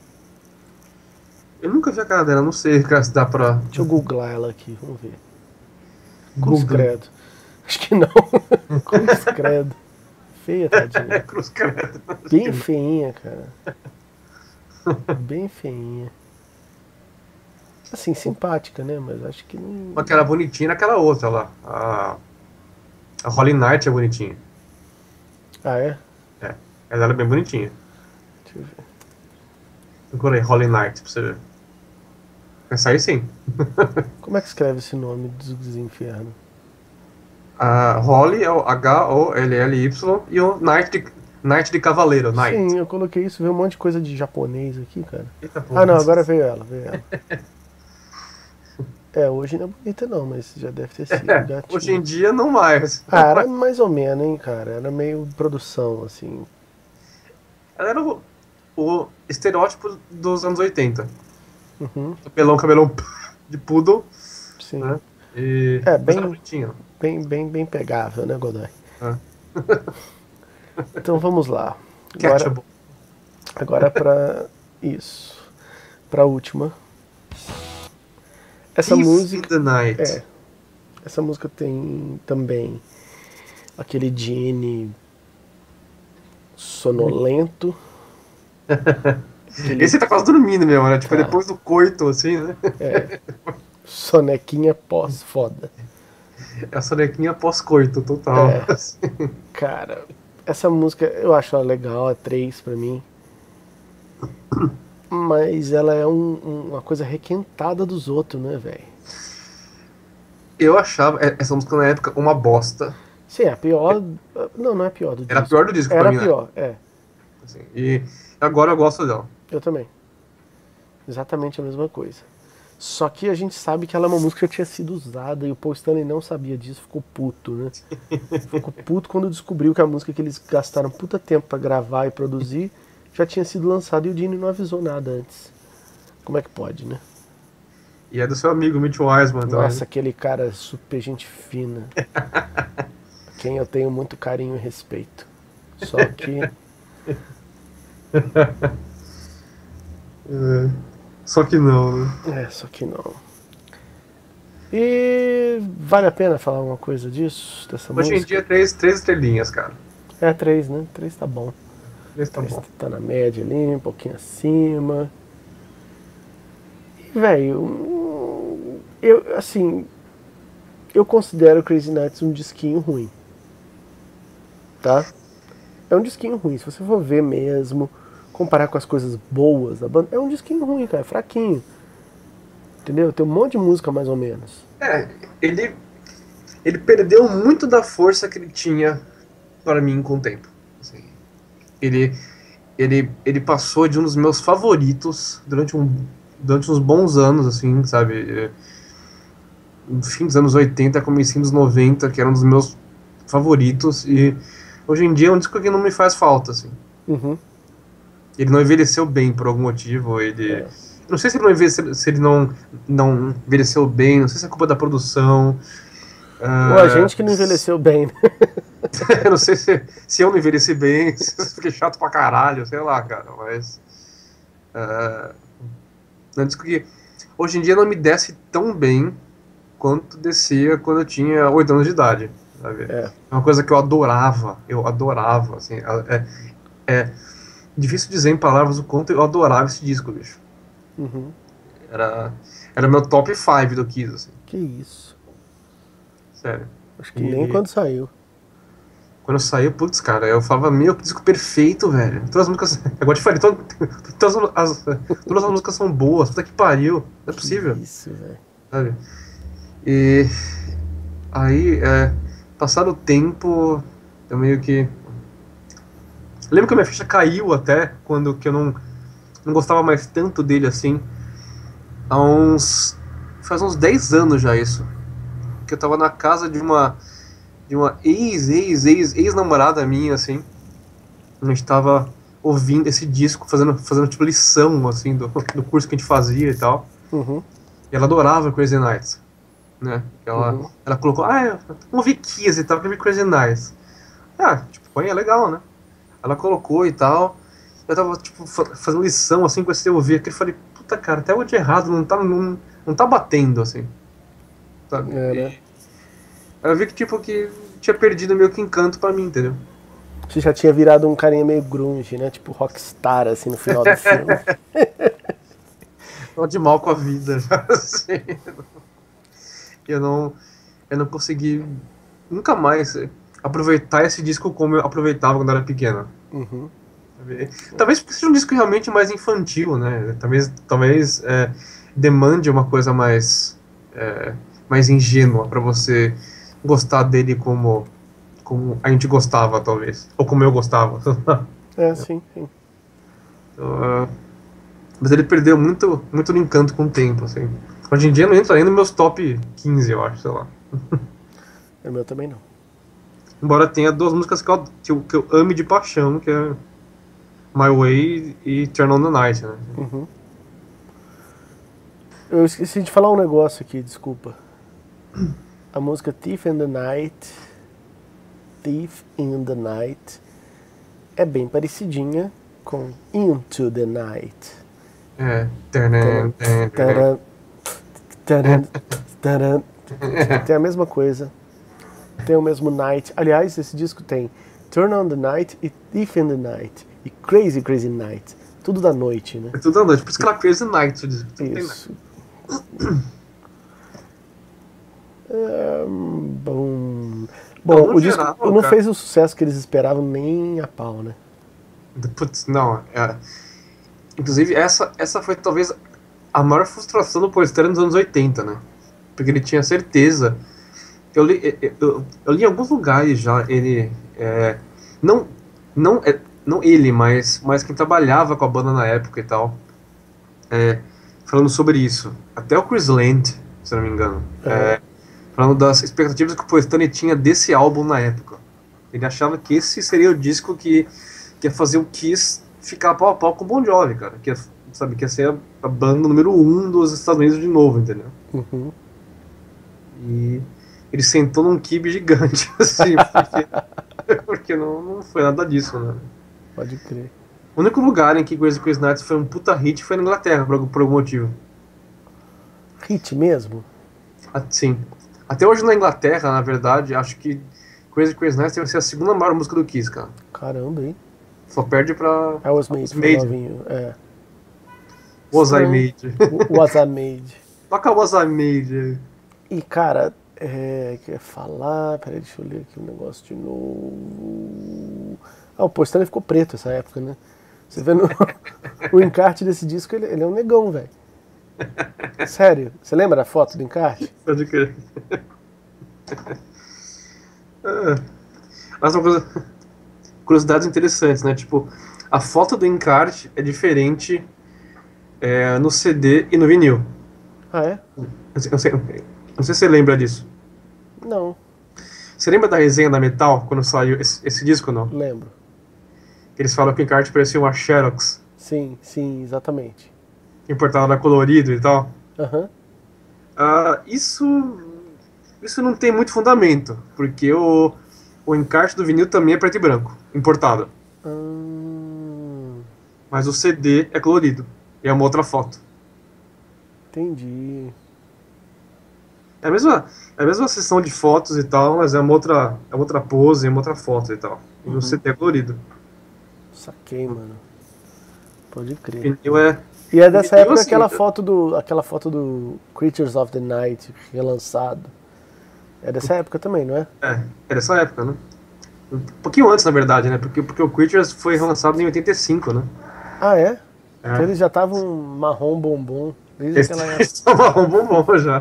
Eu nunca vi a cara dela, não sei cara, se dá pra. Deixa eu googlar ela aqui, vamos ver. Google. Cruz credo. Acho que não. Cruz credo. Feia, É, tadinha. cruz credo. Bem feinha, cara. Bem feinha. Assim, simpática, né? Mas acho que não. Uma que era bonitinha naquela outra lá. A, a Holly Knight é bonitinha. Ah, é? É, ela é bem bonitinha. Deixa eu ver. Procurei Holly Knight pra você ver. Essa aí sim. Como é que escreve esse nome dos infernos? A Holly é o H O L L Y e o Knight de, Knight de Cavaleiro, Knight. Sim, eu coloquei isso, veio um monte de coisa de japonês aqui, cara. Eita, porra. Ah, não, agora veio ela, veio ela. É, hoje não é bonita não, mas já deve ter sido É, gatinha. hoje em dia não mais. Ah, era mais ou menos, hein, cara. Era meio produção, assim. Ela era o, o estereótipo dos anos oitenta. Uhum, Pelão, cabelão de poodle, sim. né? E... É, mas bem- era bonitinha. Bem, bem, bem pegável, né, Godoy? É. Então vamos lá. Agora, Catchable. agora pra isso. Pra última. Essa Thief música. in the Night. É. Essa música tem também aquele Gene sonolento, Aquele... Esse tá quase dormindo mesmo, né? Tipo, Tá. depois do coito, assim, né? É, sonequinha pós-foda. É a sonequinha pós-coito, total. É, cara, essa música eu acho ela legal, é três pra mim. Mas ela é um- um- uma coisa requentada dos outros, né, velho? Eu achava essa música na época uma bosta. Sim, é a pior. Não, não é a pior do Era a disco. pior do disco pra Era a mim, né? pior, é. Assim, e agora eu gosto dela. Eu também. Exatamente a mesma coisa. Só que a gente sabe que ela é uma música que já tinha sido usada e o Paul Stanley não sabia disso, ficou puto, né? Ficou puto quando descobriu que a música que eles gastaram puta tempo pra gravar e produzir já tinha sido lançada e o Gene não avisou nada antes. Como é que pode, né? E é do seu amigo Mitch Wiseman também. Nossa, aquele cara super gente fina. Quem eu tenho muito carinho e respeito. Só que. É, só que não, né? É, só que não. E vale a pena falar alguma coisa disso? Dessa Hoje música? em dia, três, três estrelinhas, cara. É três, né? Três tá bom. Três tá Três bom. tá na média ali, um pouquinho acima. E, velho, eu, assim, eu considero Crazy Nights um disquinho ruim. Tá? É um disquinho ruim. Se você for ver mesmo, comparar com as coisas boas da banda, é um disquinho ruim, cara. É fraquinho. Entendeu? Tem um monte de música mais ou menos. É, ele, ele perdeu muito da força que ele tinha para mim com o tempo. Assim, ele, ele, ele passou de um dos meus favoritos durante, um, durante uns bons anos, assim, sabe? No fim dos anos oitenta, comecinho dos noventa, que era um dos meus favoritos. E hoje em dia é um disco que não me faz falta, assim. Uhum. Ele não envelheceu bem por algum motivo. Ele... É. Não sei se ele, não envelheceu, se ele não, não envelheceu bem, não sei se é culpa da produção. Ou a gente que não envelheceu bem, né? Eu não sei se, se eu não envelheci bem, se eu fiquei chato pra caralho, sei lá, cara, mas. Uh, não disco que hoje em dia não me desce tão bem quanto descia quando eu tinha oito anos de idade, sabe? É. É uma coisa que eu adorava, eu adorava, assim. É, é difícil dizer em palavras o quanto eu adorava esse disco, bicho. Uhum. Era, era meu top cinco do Kiss, assim, Que isso. sério. Acho que E- nem quando saiu. Quando saiu, putz, cara, eu falava, meu, que disco perfeito, velho. Todas as músicas. Agora eu te falei, todas, todas, as, todas as músicas são boas, puta que pariu. Não é possível, Isso, velho. sabe? E aí, é, passado o tempo, eu meio que. Eu lembro que a minha ficha caiu até quando que eu não, não gostava mais tanto dele assim. Há uns. Faz uns dez anos já isso. Que eu tava na casa de uma. De uma ex, ex, ex, ex-namorada minha, assim. A gente tava ouvindo esse disco, fazendo, fazendo tipo lição, assim, do, do curso que a gente fazia e tal. Uhum. E ela adorava Crazy Nights, né? Ela, Uhum. ela colocou, ah, eu vamos ouvir Kiss e tal, quero ver Crazy Nights. Ah, tipo, põe, é legal, né? Ela colocou e tal. Eu tava, tipo, fa- fazendo lição, assim, comecei a ouvir aquilo e falei, puta, cara, até o de errado não tá, não, não tá batendo, assim. Sabe? É, né? E eu vi que, tipo, que tinha perdido meio que encanto pra mim, entendeu? Você já tinha virado um carinha meio grunge, né? Tipo rockstar, assim, no final do filme. Tô de mal com a vida, assim. Eu não, eu não consegui nunca mais aproveitar esse disco como eu aproveitava quando eu era pequeno. Uhum. Sabe? Talvez porque seja um disco realmente mais infantil, né? Talvez, talvez é, demande uma coisa mais, é, mais ingênua pra você gostar dele como, como a gente gostava, talvez. Ou como eu gostava. É, sim, sim. Então, uh, mas ele perdeu muito, muito no encanto com o tempo, assim. Hoje em dia não entra nem nos meus top quinze, eu acho, sei lá. O meu também não. Embora tenha duas músicas que eu, que eu, que eu ame de paixão, que é My Way e Turn on the Night, né? Uhum. Eu esqueci de falar um negócio aqui, desculpa. A música Thief in the Night, Thief in the Night, é bem parecidinha com Into the Night. É. Taran, taran, Taran, taran, taran. Tem a mesma coisa. Tem o mesmo Night. Aliás, esse disco tem Turn on the Night e Thief in the Night. E Crazy Crazy Night. Tudo da noite, né? É tudo da noite, por isso que ela Crazy Night. Você diz, não Isso. É, bom, bom Não, no o disco geral, não cara. fez o sucesso que eles esperavam nem a pau, né? Putz, não, é. Inclusive, essa, essa foi talvez a maior frustração do Paul Stanley nos anos oitenta, né? Porque ele tinha certeza. Eu li, eu, eu, eu li em alguns lugares já, ele. É, não, não, é, não ele, mas, mas quem trabalhava com a banda na época e tal. É, falando sobre isso. Até o Chris Land, se eu não me engano. É, falando das expectativas que o Paul Stanley tinha desse álbum na época. Ele achava que esse seria o disco que, que ia fazer o Kiss ficar pau a pau com o Bon Jovi, cara. Que ia, sabe, que ia ser a, a banda número um dos Estados Unidos de novo, entendeu? Uhum. E ele sentou num kibe gigante, assim, porque, porque não, não foi nada disso, né? Pode crer. O único lugar em que Crazy Crazy Nights foi um puta hit foi na Inglaterra, por, algum- por algum motivo. Hit mesmo? Assim, até hoje na Inglaterra, na verdade, acho que Crazy Crazy Nights deve ser a segunda maior música do Kiss, cara. Caramba, hein? Só perde pra I was made Was for Made. novinho. É. Was I Estranho. Made. Was I made. Toca Was I Made. E, cara, é, quer falar... Peraí, deixa eu ler aqui um negócio de novo. Ah, o Paul Stanley ficou preto essa época, né? Você vê no, o encarte desse disco, ele, ele é um negão, velho. Sério. Você lembra da foto do encarte? Pode crer. Ah, mas uma coisa... Curiosidades interessantes, né? Tipo, a foto do encarte é diferente é, no C D e no vinil. Ah, é? Eu sei- eu sei- eu não sei se você lembra disso. Não, Você lembra da resenha da Metal, quando saiu esse, esse disco, não? lembro. Eles falam que o encarte parecia uma Xerox, Sim, sim, exatamente. importada da Colorido e tal. Aham. Ah, isso, isso não tem muito fundamento, porque o, o encarte do vinil também é preto e branco, importado. Hum, Mas o C D é colorido, e é uma outra foto. entendi. É a mesma, é a mesma sessão de fotos e tal, mas é uma outra, é uma outra pose, é uma outra foto e tal. E no C D é colorido. Saquei, mano. Pode O crer. vinil é... E é dessa vinil, época assim, aquela foto do aquela foto do Creatures of the Night relançado. É dessa época também, não é? É, é dessa época, né? Um pouquinho antes, na verdade, né? Porque, porque o Creatures foi relançado em oitenta e cinco, né? Ah, é? É. Então eles já estavam marrom bombom desde Esse aquela época. esse é marrom bombom já.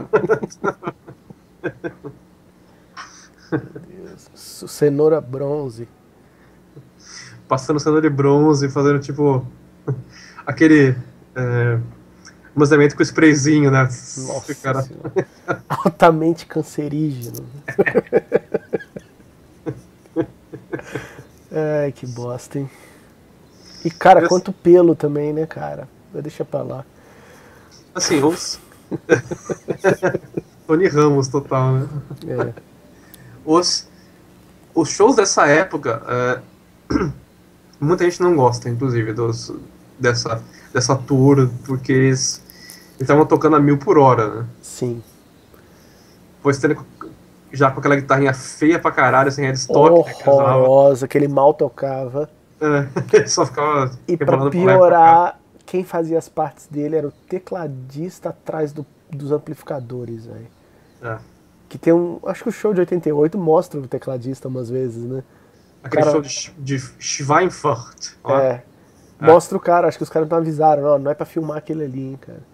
Deus. Cenoura bronze. Passando cenoura de bronze, fazendo tipo... aquele... É, bronzeamento com sprayzinho, né? Nossa Cara, Senhora. Altamente cancerígeno. Ai, que bosta, hein? E, cara, Eu- quanto pelo também, né, cara? Deixa pra lá. assim, os... Tony Ramos total, né? É. Os, os shows dessa época, é, muita gente não gosta, inclusive, dos, dessa, dessa tour, porque eles estavam tocando a mil por hora, né? Sim. Pois tendo já com aquela guitarrinha feia pra caralho, sem headstock, né, que eles usavam. Horrorosa, que ele mal tocava. É, só ficava E pra rebolando pra lá e pra cá. piorar, quem fazia as partes dele era o tecladista atrás do- dos amplificadores, velho. É. Que tem um. Acho que o show de oitenta e oito mostra o tecladista umas vezes, né? Aquele Cara- show de, de Schweinfurt. ó. É. Mostra o cara, acho que os caras não avisaram, ó, não é pra filmar aquele ali, hein, cara.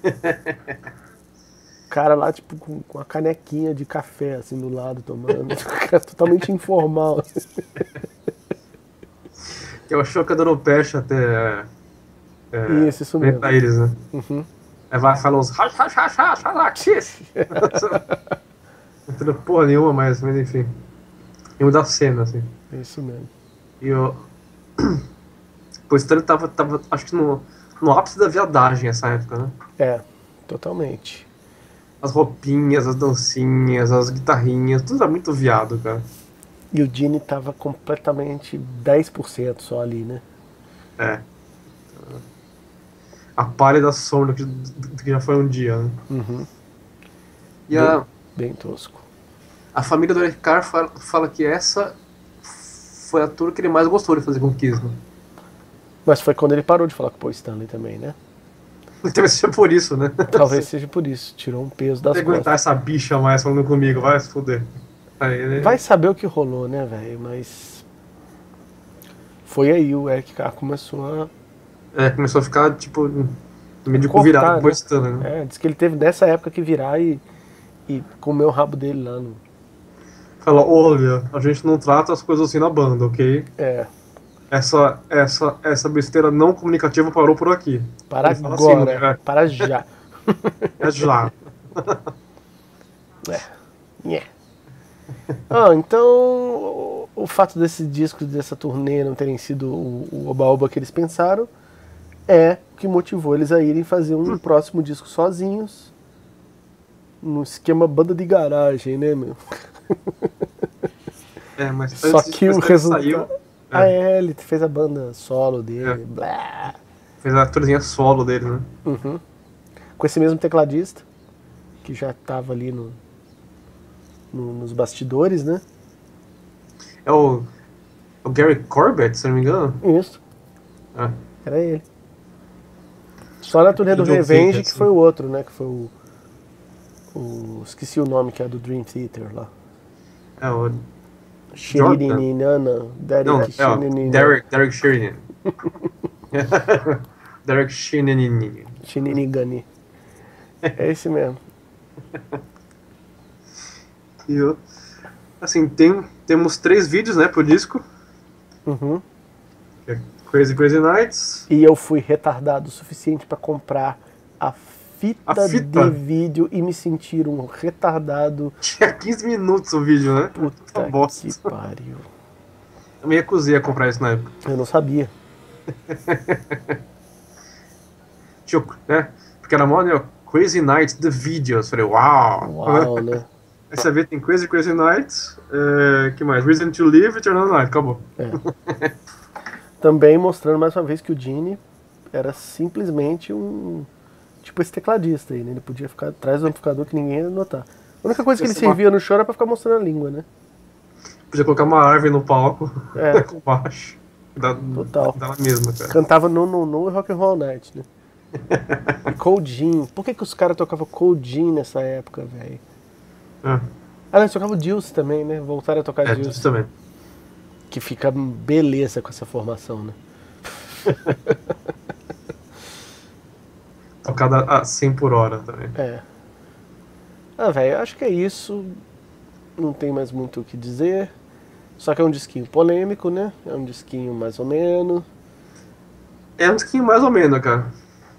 O cara lá, tipo, com, com a canequinha de café, assim, do lado, tomando. O cara totalmente informal. Que é o show que a Donopest até. É, Isso, isso mesmo. comenta eles, né? Uhum. Aí vai falar uns. Não entendo porra nenhuma, mas, mas enfim. Nenhuma da cena, assim. É isso mesmo. E eu. Pois então ele tava, tava, acho que no, no ápice da viadagem essa época, né? É, totalmente. As roupinhas, as dancinhas, as guitarrinhas, tudo era muito viado, cara. E o Gene tava completamente dez por cento só ali, né? É. A pálida sombra que, que já foi um dia, né? Uhum. E a, Bem tosco. a família do Eric Carr fala, fala que essa foi a tour que ele mais gostou de fazer com o Kiss, né? Mas foi quando ele parou de falar com o Paul Stanley também, né? Talvez seja por isso, né? Talvez seja por isso. Tirou um peso das Não tem que aguentar costas. essa bicha mais falando comigo, vai se fuder. Aí ele... Vai saber o que rolou, né, velho? Mas... Foi aí o Eric Carr começou a... É, começou a ficar, tipo, meio de cu cortar, virado né? por Stanley, né? É, diz que ele teve nessa época que virar e, e comer o rabo dele lá no... Fala, olha, a gente não trata as coisas assim na banda, ok? É, Essa, essa, essa besteira não comunicativa parou por aqui. para Ele fala agora, assim, né? para já. É já. É. Yeah. Ah, então o, o fato desse disco, dessa turnê não terem sido o, o oba-oba que eles pensaram é o que motivou eles a irem fazer um hum. próximo disco sozinhos, no esquema banda de garagem, né, meu? É, mas só que o resultado... Saiu, é. Ah, é, ele fez a banda solo dele, é. blá. Fez a tourzinha solo dele, né? Uhum. Com esse mesmo tecladista, que já tava ali no, no, nos bastidores, né? É o, o Gary Corbett, se não me engano? Isso. Ah. Era ele. Só na turnê do Revenge que foi o outro, né? Que foi o, o... Esqueci o nome, que é do Dream Theater lá. É o... Shirininana. Derek Não, é, Derek, Derek Sheridan. Derek Sheridan. Shininigani. É esse mesmo. E eu, assim, tem, temos três vídeos, né, pro disco. Uhum. Que é Crazy Crazy Nights. E eu fui retardado o suficiente pra comprar a fita, a fita de vídeo e me sentir um retardado. Tinha quinze minutos o vídeo, né? Puta bosta. que pariu. Eu me recusei a comprar isso na época. Eu não sabia. Tinha, né? Porque era mó, né? Crazy Nights, The Videos. Falei, uau! Uau, né? Aí você vê, tem Crazy Crazy Nights, é, que mais? Reason to Live, Eternal Night, acabou. É. Também mostrando mais uma vez que o Gene era simplesmente um... Tipo esse tecladista aí, né? Ele podia ficar atrás do amplificador que ninguém ia notar. A única coisa que Esse ele servia no show era pra ficar mostrando a língua, né? Podia colocar uma árvore no palco, É. com baixo. Da, Total. Dela mesma, cara. Cantava no, no, no Rock and Roll Night, né? E Cold Gin. Por que, que os caras tocavam Cold Gin nessa época, velho? É. Ah, não, eles tocavam Juice também, né? Voltaram a tocar É, Juice. Juice também. Que fica beleza com essa formação, né? Tocada a cem por hora também. É. Ah, velho, acho que é isso. Não tem mais muito o que dizer. Só que é um disquinho polêmico, né? É um disquinho mais ou menos. É um disquinho mais ou menos, cara.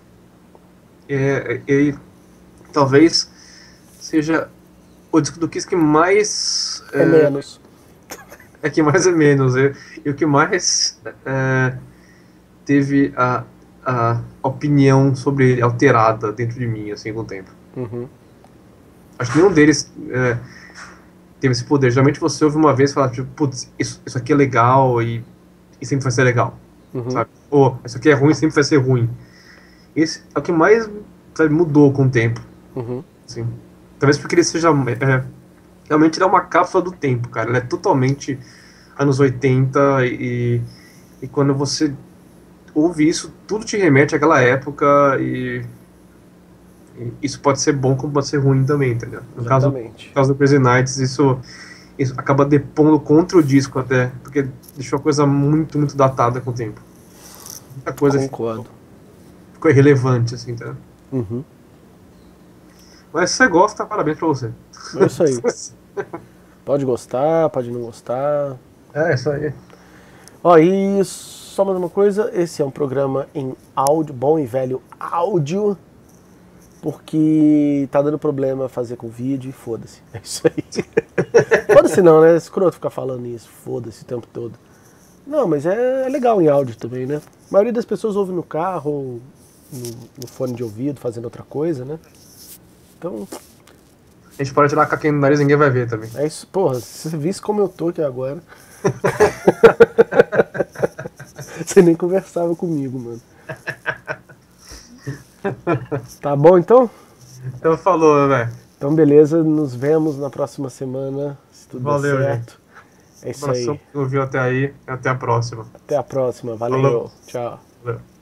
É, e talvez seja o disco do Kiss que mais... É, é menos. É que mais é menos. E, e o que mais é, teve a, a opinião sobre ele alterada dentro de mim, assim, com o tempo. Uhum. Acho que nenhum deles é, teve esse poder. Geralmente você ouve uma vez e fala, tipo, putz, isso, isso aqui é legal e, e sempre vai ser legal. Uhum. Sabe? Ou, isso aqui é ruim, sempre vai ser ruim. Esse é o que mais, sabe, mudou com o tempo. Uhum. Assim. Talvez porque ele seja... É, realmente ele é uma cápsula do tempo, cara. Ele é totalmente anos oitenta e, e quando você ouve isso, tudo te remete àquela época e, e isso pode ser bom como pode ser ruim também, entendeu? No caso, no caso do Crazy Nights, isso, isso acaba depondo contra o disco até, porque deixou a coisa muito, muito datada com o tempo. Muita coisa Concordo. Ficou, ficou irrelevante, assim, tá? Uhum. Mas se você gosta, parabéns pra você. É isso aí. Pode gostar, pode não gostar. É, isso aí. Ó, e só mais uma coisa, esse é um programa em áudio, bom e velho áudio, porque tá dando problema fazer com vídeo e foda-se. É isso aí. Foda-se não, né? É escroto ficar falando isso, foda-se o tempo todo. Não, mas é, é legal em áudio também, né? A maioria das pessoas ouve no carro, ou no, no fone de ouvido, fazendo outra coisa, né? Então... A gente pode tirar a caquinha no nariz e ninguém vai ver também. É isso, porra, se você visse como eu tô aqui agora. Você nem conversava comigo, mano. Tá bom então? Então falou, velho. Então beleza, nos vemos na próxima semana, se tudo Valeu, der certo. Gente. É isso aí. Que ouviu até aí, até a próxima. Até a próxima, valeu, Falou. tchau. Valeu.